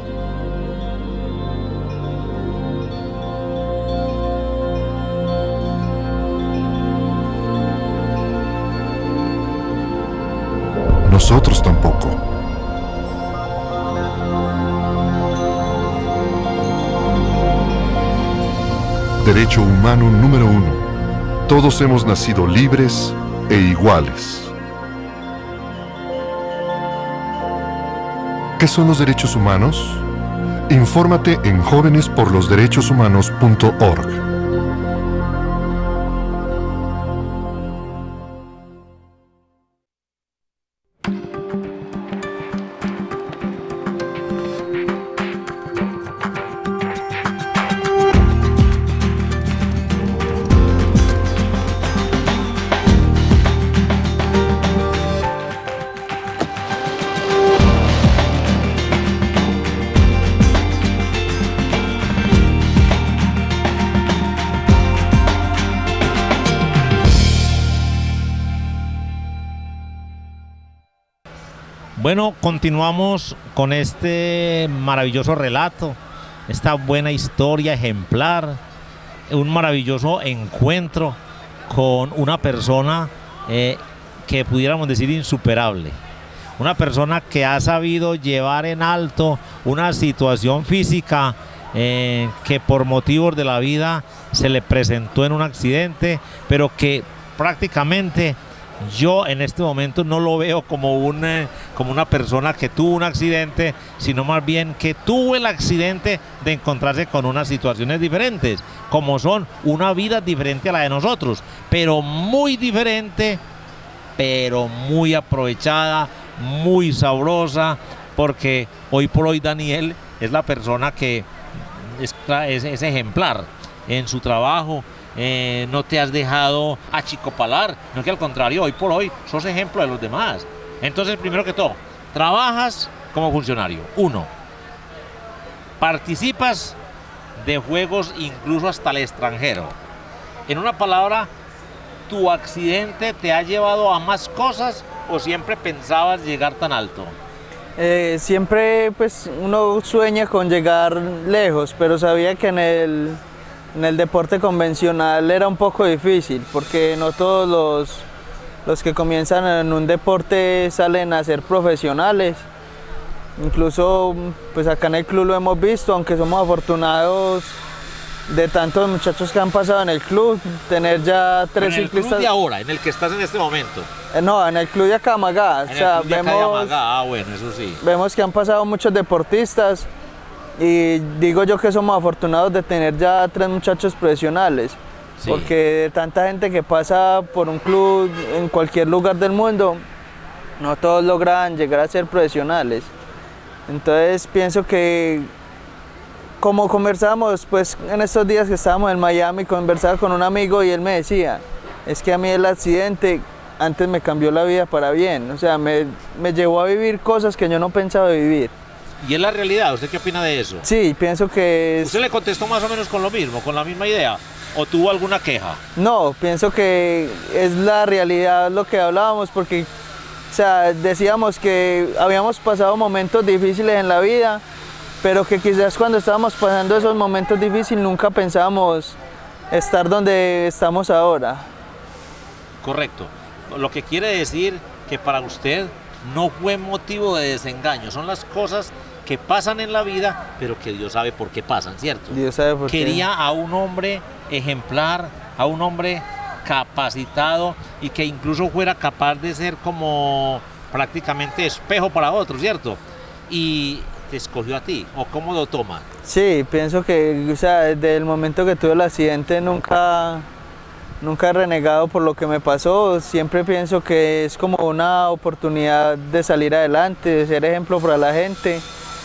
Speaker 3: Nosotros tampoco. Derecho humano número uno. Todos hemos nacido libres e iguales. ¿Qué son los derechos humanos? Infórmate en jóvenes por los derechos humanos punto org.
Speaker 1: Bueno, continuamos con este maravilloso relato, esta buena historia ejemplar, un maravilloso encuentro con una persona eh, que pudiéramos decir insuperable, una persona que ha sabido llevar en alto una situación física eh, que por motivos de la vida se le presentó en un accidente, pero que prácticamente yo en este momento no lo veo como una, como una persona que tuvo un accidente, sino más bien que tuvo el accidente de encontrarse con unas situaciones diferentes, como son una vida diferente a la de nosotros, pero muy diferente, pero muy aprovechada, muy sabrosa, porque hoy por hoy Daniel es la persona que es, es, es ejemplar en su trabajo. Eh, no te has dejado achicopalar, no, que al contrario, hoy por hoy sos ejemplo de los demás. Entonces, primero que todo, trabajas como funcionario. Uno, participas de juegos incluso hasta el extranjero. En una palabra, ¿tu accidente te ha llevado a más cosas o siempre pensabas llegar tan alto?
Speaker 2: Eh, siempre pues uno sueña con llegar lejos, pero sabía que en el En el deporte convencional era un poco difícil, porque no todos los, los que comienzan en un deporte salen a ser profesionales. Incluso pues acá en el club lo hemos visto, aunque somos afortunados de tantos muchachos que han pasado en el club, tener ya tres
Speaker 1: en el
Speaker 2: ciclistas.
Speaker 1: club de ahora, en el que estás en este momento.
Speaker 2: Eh, no, en el club de Acamagá.
Speaker 1: En
Speaker 2: o sea,
Speaker 1: el club de
Speaker 2: vemos,
Speaker 1: Acamagá, ah, bueno, eso sí.
Speaker 2: Vemos que han pasado muchos deportistas. Y digo yo que somos afortunados de tener ya tres muchachos profesionales, sí. Porque de tanta gente que pasa por un club en cualquier lugar del mundo, no todos logran llegar a ser profesionales. Entonces pienso que, como conversábamos pues, en estos días que estábamos en Miami, conversaba con un amigo y él me decía, es que a mí el accidente antes me cambió la vida para bien, o sea, me, me llevó a vivir cosas que yo no pensaba vivir.
Speaker 1: ¿Y es la realidad? ¿Usted qué opina de eso?
Speaker 2: Sí, pienso que es...
Speaker 1: ¿Usted le contestó más o menos con lo mismo, con la misma idea? ¿O tuvo alguna queja?
Speaker 2: No, pienso que es la realidad lo que hablábamos, porque, o sea, decíamos que habíamos pasado momentos difíciles en la vida, pero que quizás cuando estábamos pasando esos momentos difíciles nunca pensábamos estar donde estamos ahora.
Speaker 1: Correcto. Lo que quiere decir que para usted no fue motivo de desengaño, son las cosas que pasan en la vida, pero que Dios sabe por qué pasan, ¿cierto?
Speaker 2: Dios sabe por qué.
Speaker 1: Quería a un hombre ejemplar, a un hombre capacitado y que incluso fuera capaz de ser como prácticamente espejo para otros, ¿cierto? Y te escogió a ti, ¿o cómo lo toma?
Speaker 2: Sí, pienso que, o sea, desde el momento que tuve el accidente nunca, nunca he renegado por lo que me pasó, siempre pienso que es como una oportunidad de salir adelante, de ser ejemplo para la gente.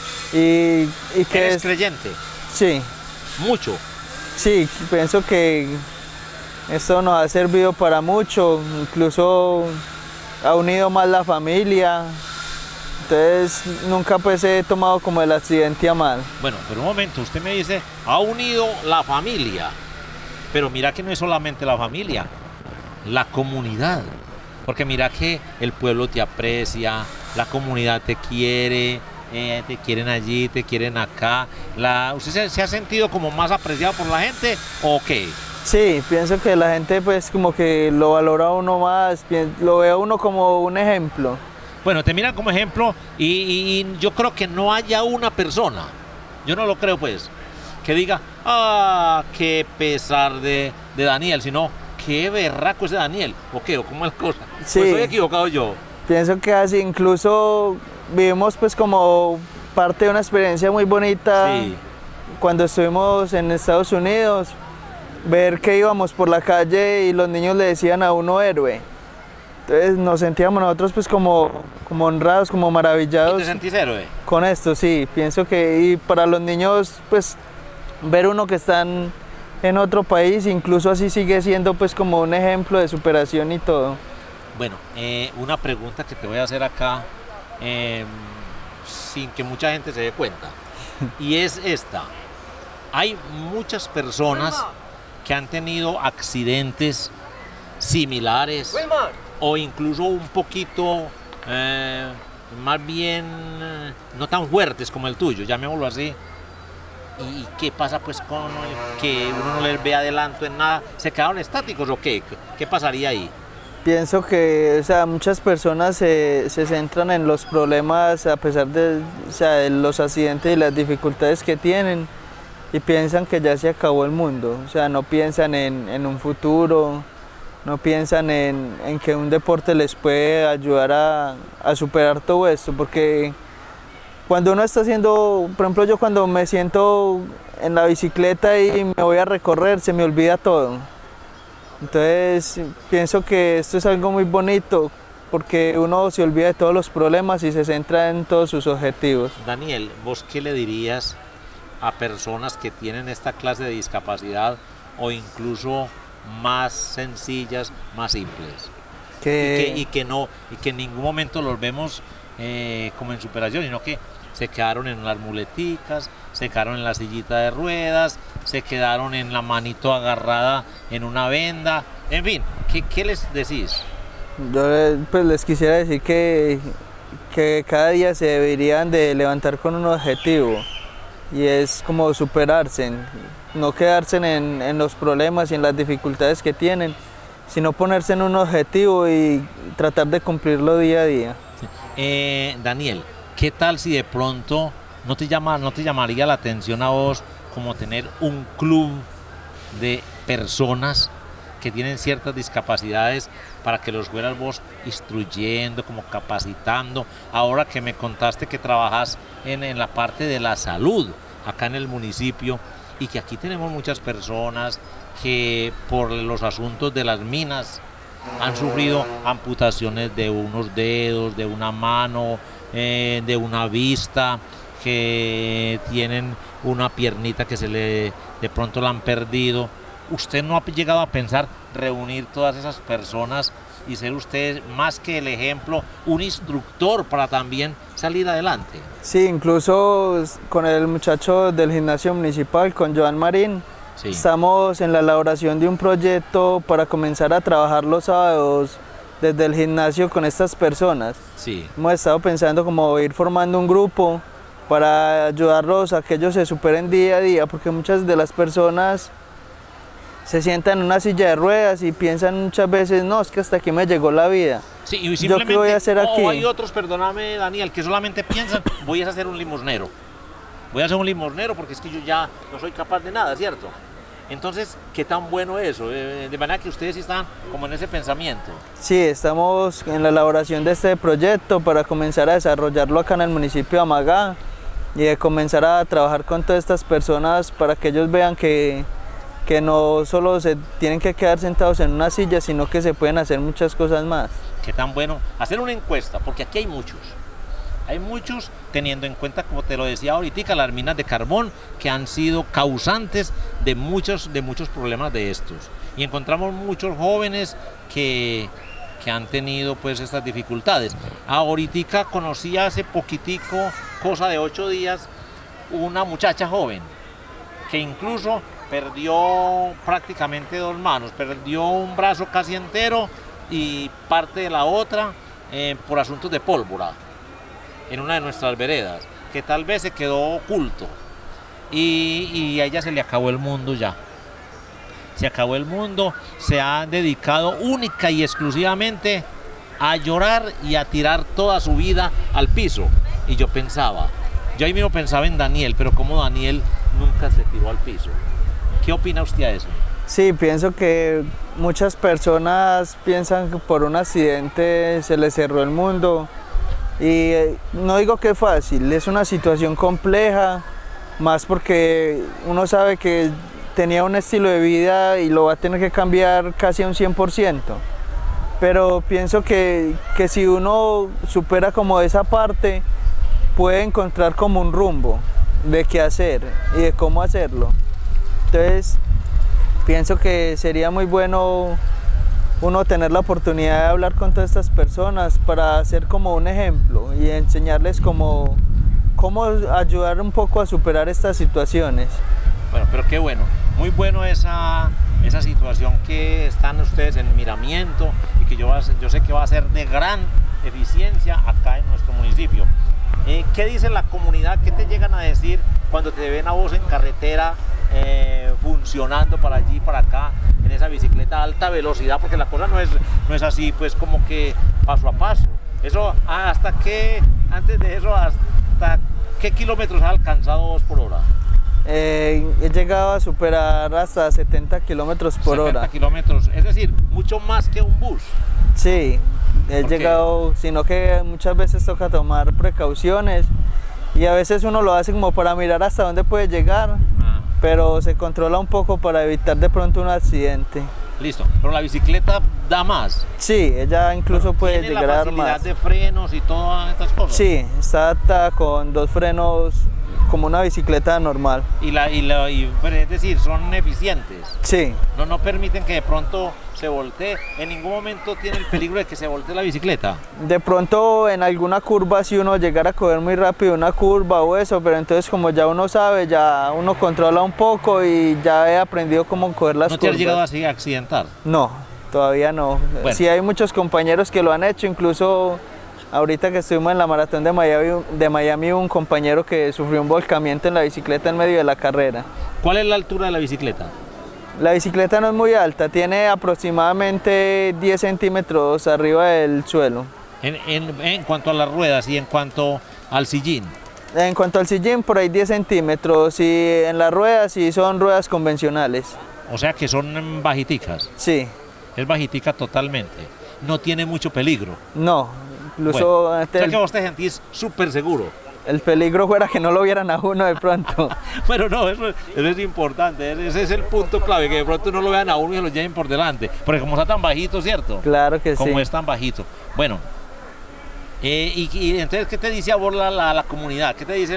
Speaker 2: Y, y que
Speaker 1: ¿Eres
Speaker 2: es,
Speaker 1: creyente?
Speaker 2: Sí.
Speaker 1: Mucho.
Speaker 2: Sí, pienso que esto nos ha servido para mucho, incluso ha unido más la familia, entonces nunca pues he tomado como el accidente a mal.
Speaker 1: Bueno, pero un momento, usted me dice, ha unido la familia, pero mira que no es solamente la familia, la comunidad, porque mira que el pueblo te aprecia, la comunidad te quiere, eh, te quieren allí, te quieren acá. La, ¿Usted se, se ha sentido como más apreciado por la gente o qué?
Speaker 2: Sí, pienso que la gente pues como que lo valora a uno más, lo ve a uno como un ejemplo.
Speaker 1: Bueno, te miran como ejemplo y, y, y yo creo que no haya una persona, yo no lo creo pues, que diga, ah, qué pesar de, de Daniel, sino qué berraco ese Daniel, o qué, o cómo es la cosa.
Speaker 2: Sí.
Speaker 1: Pues estoy equivocado yo.
Speaker 2: Pienso que así, incluso vivimos pues como parte de una experiencia muy bonita.
Speaker 1: Sí.
Speaker 2: Cuando estuvimos en Estados Unidos, ver que íbamos por la calle y los niños le decían a uno héroe. Entonces nos sentíamos nosotros pues como, como honrados, como maravillados.
Speaker 1: ¿Y te sentís héroe?
Speaker 2: Con esto, sí. Pienso que y para los niños pues ver uno que están en otro país, incluso así sigue siendo pues como un ejemplo de superación y todo.
Speaker 1: Bueno, eh, una pregunta que te voy a hacer acá, eh, sin que mucha gente se dé cuenta, y es esta. Hay muchas personas que han tenido accidentes similares o incluso un poquito eh, más bien eh, no tan fuertes como el tuyo, llamémoslo así. ¿Y qué pasa pues con el que uno no les ve adelanto en nada? ¿Se quedaron estáticos o qué? ¿Qué pasaría ahí?
Speaker 2: Pienso que, o sea, muchas personas se, se centran en los problemas a pesar de, o sea, de los accidentes y las dificultades que tienen y piensan que ya se acabó el mundo, o sea, no piensan en, en un futuro, no piensan en, en que un deporte les puede ayudar a, a superar todo esto, porque cuando uno está haciendo, por ejemplo, yo cuando me siento en la bicicleta y me voy a recorrer, se me olvida todo. Entonces pienso que esto es algo muy bonito porque uno se olvida de todos los problemas y se centra en todos sus objetivos.
Speaker 1: Daniel, ¿vos qué le dirías a personas que tienen esta clase de discapacidad o incluso más sencillas, más simples?
Speaker 2: Que...
Speaker 1: Y, que, y, que no, y que en ningún momento los vemos eh, como en superación, sino que se quedaron en las muleticas, se quedaron en la sillita de ruedas, se quedaron en la manito agarrada en una venda, en fin, ¿qué, qué les decís?
Speaker 2: Yo pues les quisiera decir que, que cada día se deberían de levantar con un objetivo y es como superarse, no quedarse en, en los problemas y en las dificultades que tienen, sino ponerse en un objetivo y tratar de cumplirlo día a día.
Speaker 1: Sí. Eh, Daniel, ¿qué tal si de pronto no te llama, no te llamaría la atención a vos como tener un club de personas que tienen ciertas discapacidades para que los fueras vos instruyendo, como capacitando? Ahora que me contaste que trabajas en, en la parte de la salud acá en el municipio y que aquí tenemos muchas personas que por los asuntos de las minas han sufrido amputaciones de unos dedos, de una mano, eh, de una vista, que tienen una piernita que se le de pronto la han perdido. ¿Usted no ha llegado a pensar reunir todas esas personas y ser usted más que el ejemplo, un instructor para también salir adelante.
Speaker 2: Sí, incluso con el muchacho del gimnasio municipal, con Joan Marín, sí. Estamos en la elaboración de un proyecto para comenzar a trabajar los sábados desde el gimnasio con estas personas.
Speaker 1: Sí.
Speaker 2: Hemos estado pensando como ir formando un grupo para ayudarlos a que ellos se superen día a día, porque muchas de las personas se sientan en una silla de ruedas y piensan muchas veces, no, es que hasta aquí me llegó la vida.
Speaker 1: Sí, y simplemente,
Speaker 2: ¿yo qué voy a hacer aquí?
Speaker 1: O hay otros, perdóname Daniel, que solamente piensan, voy a hacer un limosnero. Voy a ser un limosnero porque es que yo ya no soy capaz de nada, ¿cierto? Entonces, ¿qué tan bueno eso? De manera que ustedes están como en ese pensamiento.
Speaker 2: Sí, estamos en la elaboración de este proyecto para comenzar a desarrollarlo acá en el municipio de Amagá y de comenzar a trabajar con todas estas personas para que ellos vean que, que no solo se tienen que quedar sentados en una silla, sino que se pueden hacer muchas cosas más.
Speaker 1: Qué tan bueno hacer una encuesta, porque aquí hay muchos. Hay muchos, teniendo en cuenta, como te lo decía ahorita, las minas de carbón que han sido causantes de muchos, de muchos problemas de estos. Y encontramos muchos jóvenes que, que han tenido pues estas dificultades. Ahorita conocí hace poquitico, cosa de ocho días, una muchacha joven que incluso perdió prácticamente dos manos, perdió un brazo casi entero y parte de la otra eh, por asuntos de pólvora en una de nuestras veredas, que tal vez se quedó oculto y, y a ella se le acabó el mundo ya. Se acabó el mundo, se ha dedicado única y exclusivamente a llorar y a tirar toda su vida al piso. Y yo pensaba, yo ahí mismo pensaba en Daniel, pero como Daniel nunca se tiró al piso. ¿Qué opina usted de eso?
Speaker 2: Sí, pienso que muchas personas piensan que por un accidente se les cerró el mundo. Y no digo que es fácil, es una situación compleja, más porque uno sabe que tenía un estilo de vida y lo va a tener que cambiar casi a un cien por ciento. Pero pienso que, que si uno supera como esa parte, puede encontrar como un rumbo de qué hacer y de cómo hacerlo. Entonces, pienso que sería muy bueno uno tener la oportunidad de hablar con todas estas personas para ser como un ejemplo y enseñarles cómo, cómo ayudar un poco a superar estas situaciones.
Speaker 1: Bueno, pero qué bueno, muy bueno esa, esa situación que están ustedes en miramiento y que yo, yo sé que va a ser de gran eficiencia acá en nuestro municipio. Eh, ¿Qué dice la comunidad? ¿Qué te llegan a decir cuando te ven a vos en carretera eh, funcionando para allí, para acá, en esa bicicleta a alta velocidad? Porque la cosa no es, no es así, pues como que paso a paso. Eso, ¿hasta qué, antes de eso, hasta qué kilómetros has alcanzado vos por hora?
Speaker 2: Eh, he llegado a superar hasta setenta kilómetros por hora.
Speaker 1: setenta kilómetros, es decir, mucho más que un bus.
Speaker 2: Sí, he llegado, sino que muchas veces toca tomar precauciones y a veces uno lo hace como para mirar hasta dónde puede llegar, ah. pero se controla un poco para evitar de pronto un accidente.
Speaker 1: Listo, pero la bicicleta da más.
Speaker 2: Sí, ella incluso
Speaker 1: pero
Speaker 2: puede
Speaker 1: ¿tiene
Speaker 2: llegar
Speaker 1: la
Speaker 2: a dar más.
Speaker 1: facilidad de frenos y todas estas cosas?
Speaker 2: Sí, está adaptada con dos frenos como una bicicleta normal.
Speaker 1: Y la, y la y, es decir, son eficientes.
Speaker 2: Sí.
Speaker 1: No, no permiten que de pronto se voltee. En ningún momento tiene el peligro de que se voltee la bicicleta.
Speaker 2: De pronto en alguna curva, si uno llegara a coger muy rápido una curva o eso, pero entonces como ya uno sabe, ya uno controla un poco y ya he aprendido cómo coger las curvas.
Speaker 1: ¿No te has llegado así a accidentar?
Speaker 2: No, todavía no.
Speaker 1: Bueno.
Speaker 2: Sí hay muchos compañeros que lo han hecho, incluso ahorita que estuvimos en la maratón de Miami, de Miami, un compañero que sufrió un volcamiento en la bicicleta en medio de la carrera.
Speaker 1: ¿Cuál es la altura de la bicicleta?
Speaker 2: La bicicleta no es muy alta, tiene aproximadamente diez centímetros arriba del suelo.
Speaker 1: En, en, en cuanto a las ruedas y en cuanto al sillín.
Speaker 2: En cuanto al sillín, por ahí diez centímetros, y en las ruedas sí son ruedas convencionales.
Speaker 1: O sea que son bajiticas.
Speaker 2: Sí.
Speaker 1: Es bajitica totalmente. No tiene mucho peligro.
Speaker 2: No. Incluso
Speaker 1: bueno, o sea que vos te sentís súper seguro.
Speaker 2: El peligro fuera que no lo vieran a uno de pronto.
Speaker 1: Pero no, eso, eso es importante, ese es el punto clave, que de pronto no lo vean a uno y se lo lleven por delante. Porque como está tan bajito, ¿cierto?
Speaker 2: Claro que
Speaker 1: como
Speaker 2: sí.
Speaker 1: Como es tan bajito. Bueno, eh, y, y entonces, ¿qué te dice a vos la, la, la comunidad? ¿Qué te dice la,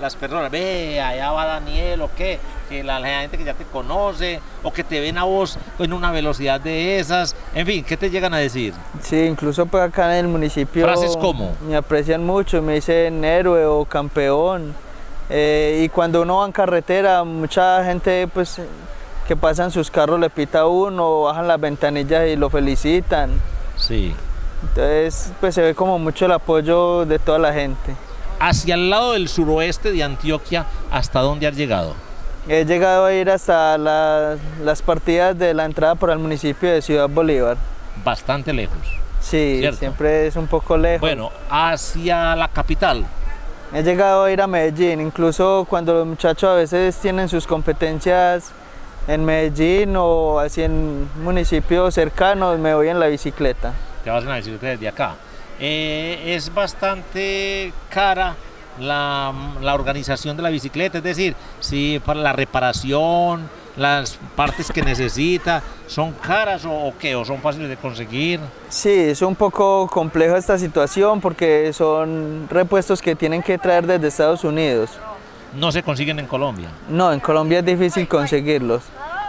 Speaker 1: las personas, ve, allá va Daniel, o qué, que la, la gente que ya te conoce, o que te ven a vos en una velocidad de esas, en fin, ¿qué te llegan a decir?
Speaker 2: Sí, incluso pues acá en el municipio
Speaker 1: ¿Frases cómo?
Speaker 2: me aprecian mucho, me dicen héroe o campeón. Eh, y cuando uno va en carretera, mucha gente pues que pasan sus carros le pita a uno, bajan las ventanillas y lo felicitan.
Speaker 1: Sí.
Speaker 2: Entonces pues se ve como mucho el apoyo de toda la gente.
Speaker 1: Hacia el lado del suroeste de Antioquia, ¿hasta dónde has llegado?
Speaker 2: He llegado a ir hasta la, las partidas de la entrada por el municipio de Ciudad Bolívar.
Speaker 1: Bastante lejos.
Speaker 2: Sí,
Speaker 1: ¿cierto?
Speaker 2: Siempre es un poco lejos.
Speaker 1: Bueno, hacia la capital.
Speaker 2: He llegado a ir a Medellín, incluso cuando los muchachos a veces tienen sus competencias en Medellín o así en municipios cercanos, me voy en la bicicleta.
Speaker 1: Te vas en la bicicleta desde acá. Eh, es bastante cara la, la organización de la bicicleta, es decir, si para la reparación, las partes que necesita, ¿son caras o, o qué? ¿O son fáciles de conseguir?
Speaker 2: Sí, es un poco complejo esta situación porque son repuestos que tienen que traer desde Estados Unidos.
Speaker 1: No se consiguen en Colombia.
Speaker 2: No, en Colombia es difícil conseguirlos.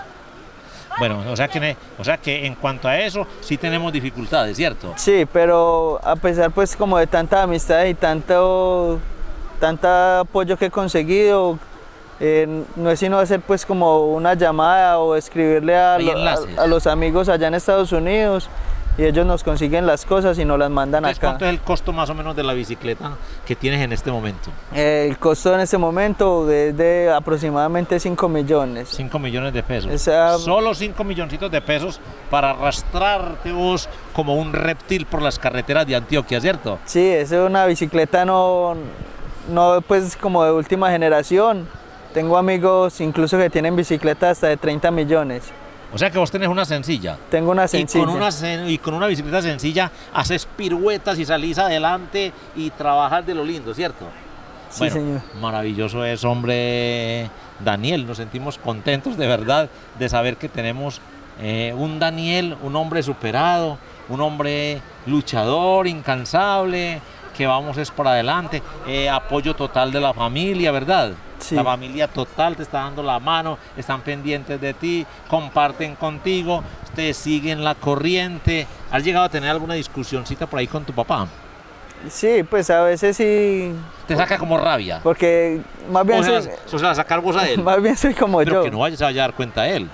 Speaker 1: Bueno, o sea que, o sea que en cuanto a eso sí tenemos dificultades, ¿cierto?
Speaker 2: Sí, pero a pesar pues como de tanta amistad y tanto, tanta apoyo que he conseguido, eh, no es sino hacer pues como una llamada o escribirle a,
Speaker 1: Hay
Speaker 2: lo- a,
Speaker 1: enlaces.
Speaker 2: a los amigos allá en Estados Unidos y ellos nos consiguen las cosas y nos las mandan
Speaker 1: Entonces,
Speaker 2: acá.
Speaker 1: ¿cuánto es el costo más o menos de la bicicleta que tienes en este momento?
Speaker 2: Eh, el costo en este momento es de aproximadamente cinco millones.
Speaker 1: cinco millones de pesos.
Speaker 2: Esa-
Speaker 1: Solo cinco milloncitos de pesos para arrastrarte vos como un reptil por las carreteras de Antioquia, ¿cierto?
Speaker 2: Sí, es una bicicleta no, no pues como de última generación. Tengo amigos incluso que tienen bicicletas hasta de treinta millones.
Speaker 1: O sea que vos tenés una sencilla.
Speaker 2: Tengo una
Speaker 1: Y
Speaker 2: sencilla.
Speaker 1: con una, sen- y con una bicicleta sencilla haces piruetas y salís adelante y trabajas de lo lindo, ¿cierto?
Speaker 2: Sí,
Speaker 1: Bueno,
Speaker 2: señor.
Speaker 1: maravilloso es, hombre, Daniel. Nos sentimos contentos de verdad de saber que tenemos eh, un Daniel, un hombre superado, un hombre luchador, incansable, que vamos es por adelante. Eh, apoyo total de la familia, ¿verdad?
Speaker 2: Sí.
Speaker 1: La familia total te está dando la mano, están pendientes de ti, comparten contigo, te siguen la corriente. ¿Has llegado a tener alguna discusioncita por ahí con tu papá?
Speaker 2: Sí, pues a veces sí,
Speaker 1: Te saca como rabia.
Speaker 2: porque más bien
Speaker 1: O sea,
Speaker 2: soy,
Speaker 1: o sea, sacar vos a él.
Speaker 2: más bien soy como
Speaker 1: Pero
Speaker 2: yo.
Speaker 1: que no vaya, se vaya a dar cuenta él.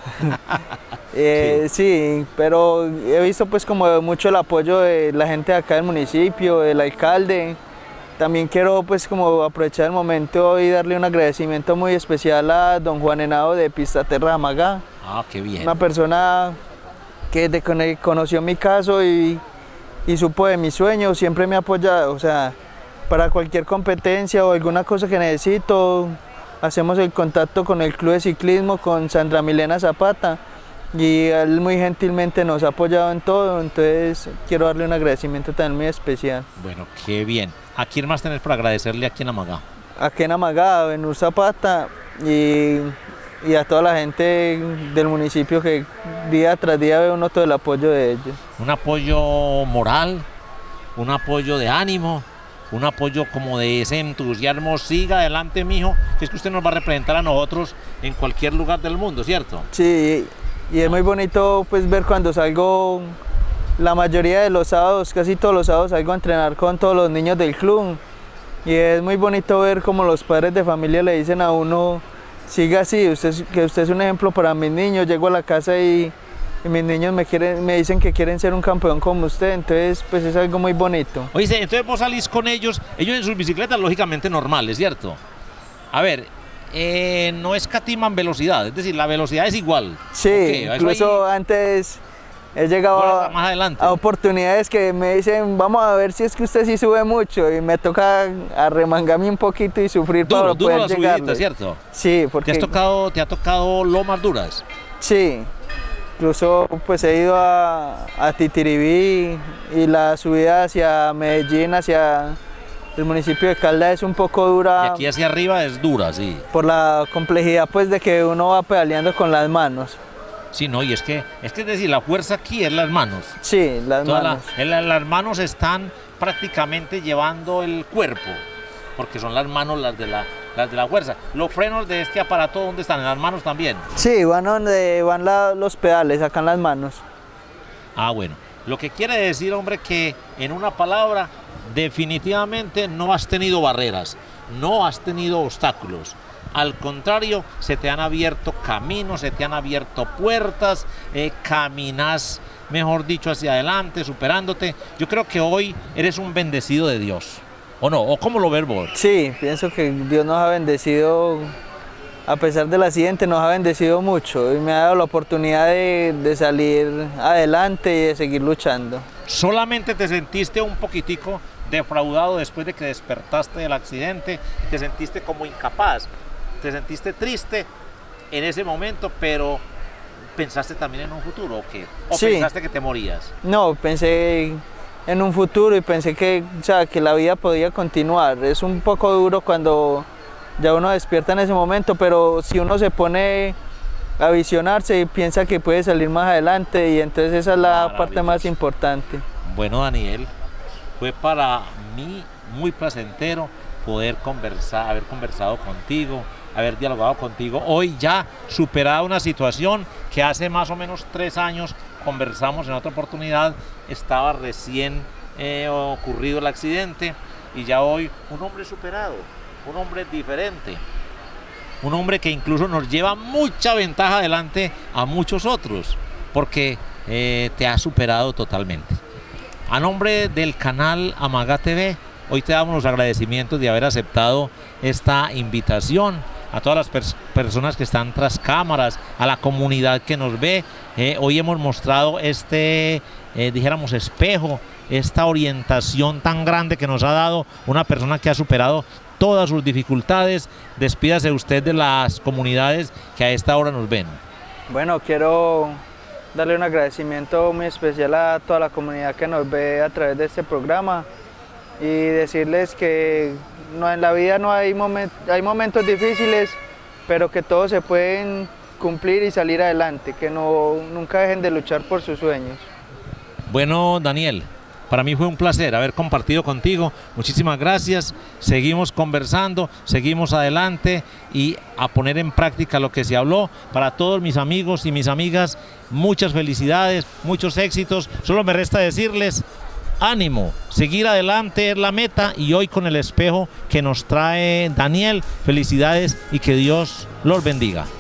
Speaker 2: Eh, sí. pero he visto pues como mucho el apoyo de la gente de acá del municipio, del alcalde. También quiero pues como aprovechar el momento y darle un agradecimiento muy especial a don Juan Henao de Pistaterra Amagá,
Speaker 1: Ah, qué bien.
Speaker 2: una persona que de- cono- conoció mi caso y, y supo de mis sueños, siempre me ha apoyado, o sea, para cualquier competencia o alguna cosa que necesito, hacemos el contacto con el Club de Ciclismo, con Sandra Milena Zapata, y él muy gentilmente nos ha apoyado en todo, entonces quiero darle un agradecimiento también muy especial.
Speaker 1: Bueno, qué bien. ¿A quién más tenés para agradecerle aquí en Amagá?
Speaker 2: Aquí en Amagá, Benur Zapata y, y a toda la gente del municipio que día tras día ve uno todo el apoyo de ellos.
Speaker 1: Un apoyo moral, un apoyo de ánimo, un apoyo como de ese entusiasmo. Siga adelante, mijo, que es que usted nos va a representar a nosotros en cualquier lugar del mundo, ¿cierto?
Speaker 2: Sí, y es muy bonito pues ver cuando salgo, la mayoría de los sábados, casi todos los sábados salgo a entrenar con todos los niños del club. Y es muy bonito ver como los padres de familia le dicen a uno, siga así, usted, es- que usted es un ejemplo para mis niños. Llego a la casa y, y mis niños me, quieren, me dicen que quieren ser un campeón como usted, entonces pues es algo muy bonito.
Speaker 1: Oíste, entonces vos salís con ellos, ellos en sus bicicletas lógicamente normales, ¿cierto? A ver, eh, no escatiman velocidad, es decir, la velocidad es igual.
Speaker 2: Sí,
Speaker 1: Ok, eso
Speaker 2: incluso
Speaker 1: ahí-
Speaker 2: antes he llegado
Speaker 1: Ahora
Speaker 2: a,
Speaker 1: más adelante.
Speaker 2: a oportunidades que me dicen, vamos a ver si es que usted sí sube mucho y me toca arremangarme un poquito y sufrir
Speaker 1: Duro,
Speaker 2: para
Speaker 1: duro
Speaker 2: poder
Speaker 1: la subidita,
Speaker 2: llegarle.
Speaker 1: ¿cierto?
Speaker 2: Sí,
Speaker 1: ¿Te
Speaker 2: porque
Speaker 1: has tocado, te ha tocado lomas duras?
Speaker 2: sí, incluso pues he ido a, a Titiribí y la subida hacia Medellín, hacia el municipio de Caldas es un poco
Speaker 1: Y
Speaker 2: dura
Speaker 1: aquí hacia arriba es dura, sí.
Speaker 2: por la complejidad pues de que uno va pedaleando con las manos.
Speaker 1: Sí, no, y es que, es que es decir, la fuerza aquí es las manos.
Speaker 2: Sí, las
Speaker 1: Toda la-
Speaker 2: manos.
Speaker 1: el- las manos están prácticamente llevando el cuerpo, porque son las manos las de la, las de la fuerza. Los frenos de este aparato, ¿dónde están? ¿En las manos también?
Speaker 2: Sí, van donde van la- los pedales, acá en las manos.
Speaker 1: Ah, bueno. Lo que quiere decir, hombre, que en una palabra, definitivamente no has tenido barreras, no has tenido obstáculos. Al contrario, se te han abierto caminos, se te han abierto puertas, eh, caminas, mejor dicho, hacia adelante, superándote. Yo creo que hoy eres un bendecido de Dios, ¿o no? ¿O cómo lo ves vos?
Speaker 2: Sí, pienso que Dios nos ha bendecido, a pesar del accidente, nos ha bendecido mucho y me ha dado la oportunidad de, de salir adelante y de seguir luchando.
Speaker 1: ¿Solamente te sentiste un poquitico defraudado después de que despertaste del accidente? ¿Te sentiste como incapaz? ¿Te sentiste triste en ese momento, pero pensaste también en un futuro o qué? ¿O
Speaker 2: Sí.
Speaker 1: pensaste que te morías?
Speaker 2: No, pensé en un futuro y pensé que, o sea, que la vida podía continuar. Es un poco duro cuando ya uno despierta en ese momento, pero si uno se pone a visionarse y piensa que puede salir más adelante, y entonces esa es la parte más
Speaker 1: Maravilloso.
Speaker 2: importante.
Speaker 1: Bueno, Daniel, fue para mí muy placentero poder conversar, haber conversado contigo, haber dialogado contigo. Hoy ya superada una situación que hace más o menos tres años conversamos en otra oportunidad, estaba recién eh, ocurrido el accidente y ya hoy un hombre superado, un hombre diferente, un hombre que incluso nos lleva mucha ventaja adelante a muchos otros, porque eh, te ha superado totalmente. A nombre del canal Amaga T V, hoy te damos los agradecimientos de haber aceptado esta invitación, a todas las pers- personas que están tras cámaras, a la comunidad que nos ve. Eh, hoy hemos mostrado este, eh, dijéramos, espejo, esta orientación tan grande que nos ha dado una persona que ha superado todas sus dificultades. Despídase usted de las comunidades que a esta hora nos ven.
Speaker 2: Bueno, quiero darle un agradecimiento muy especial a toda la comunidad que nos ve a través de este programa y decirles que no, en la vida no hay, momen- hay momentos difíciles, pero que todos se pueden cumplir y salir adelante, que no, nunca dejen de luchar por sus sueños.
Speaker 1: Bueno, Daniel, para mí fue un placer haber compartido contigo. Muchísimas gracias. Seguimos conversando, seguimos adelante y a poner en práctica lo que se habló. Para todos mis amigos y mis amigas, muchas felicidades, muchos éxitos. Solo me resta decirles: ánimo, seguir adelante es la meta, y hoy con el espejo que nos trae Daniel, felicidades y que Dios los bendiga.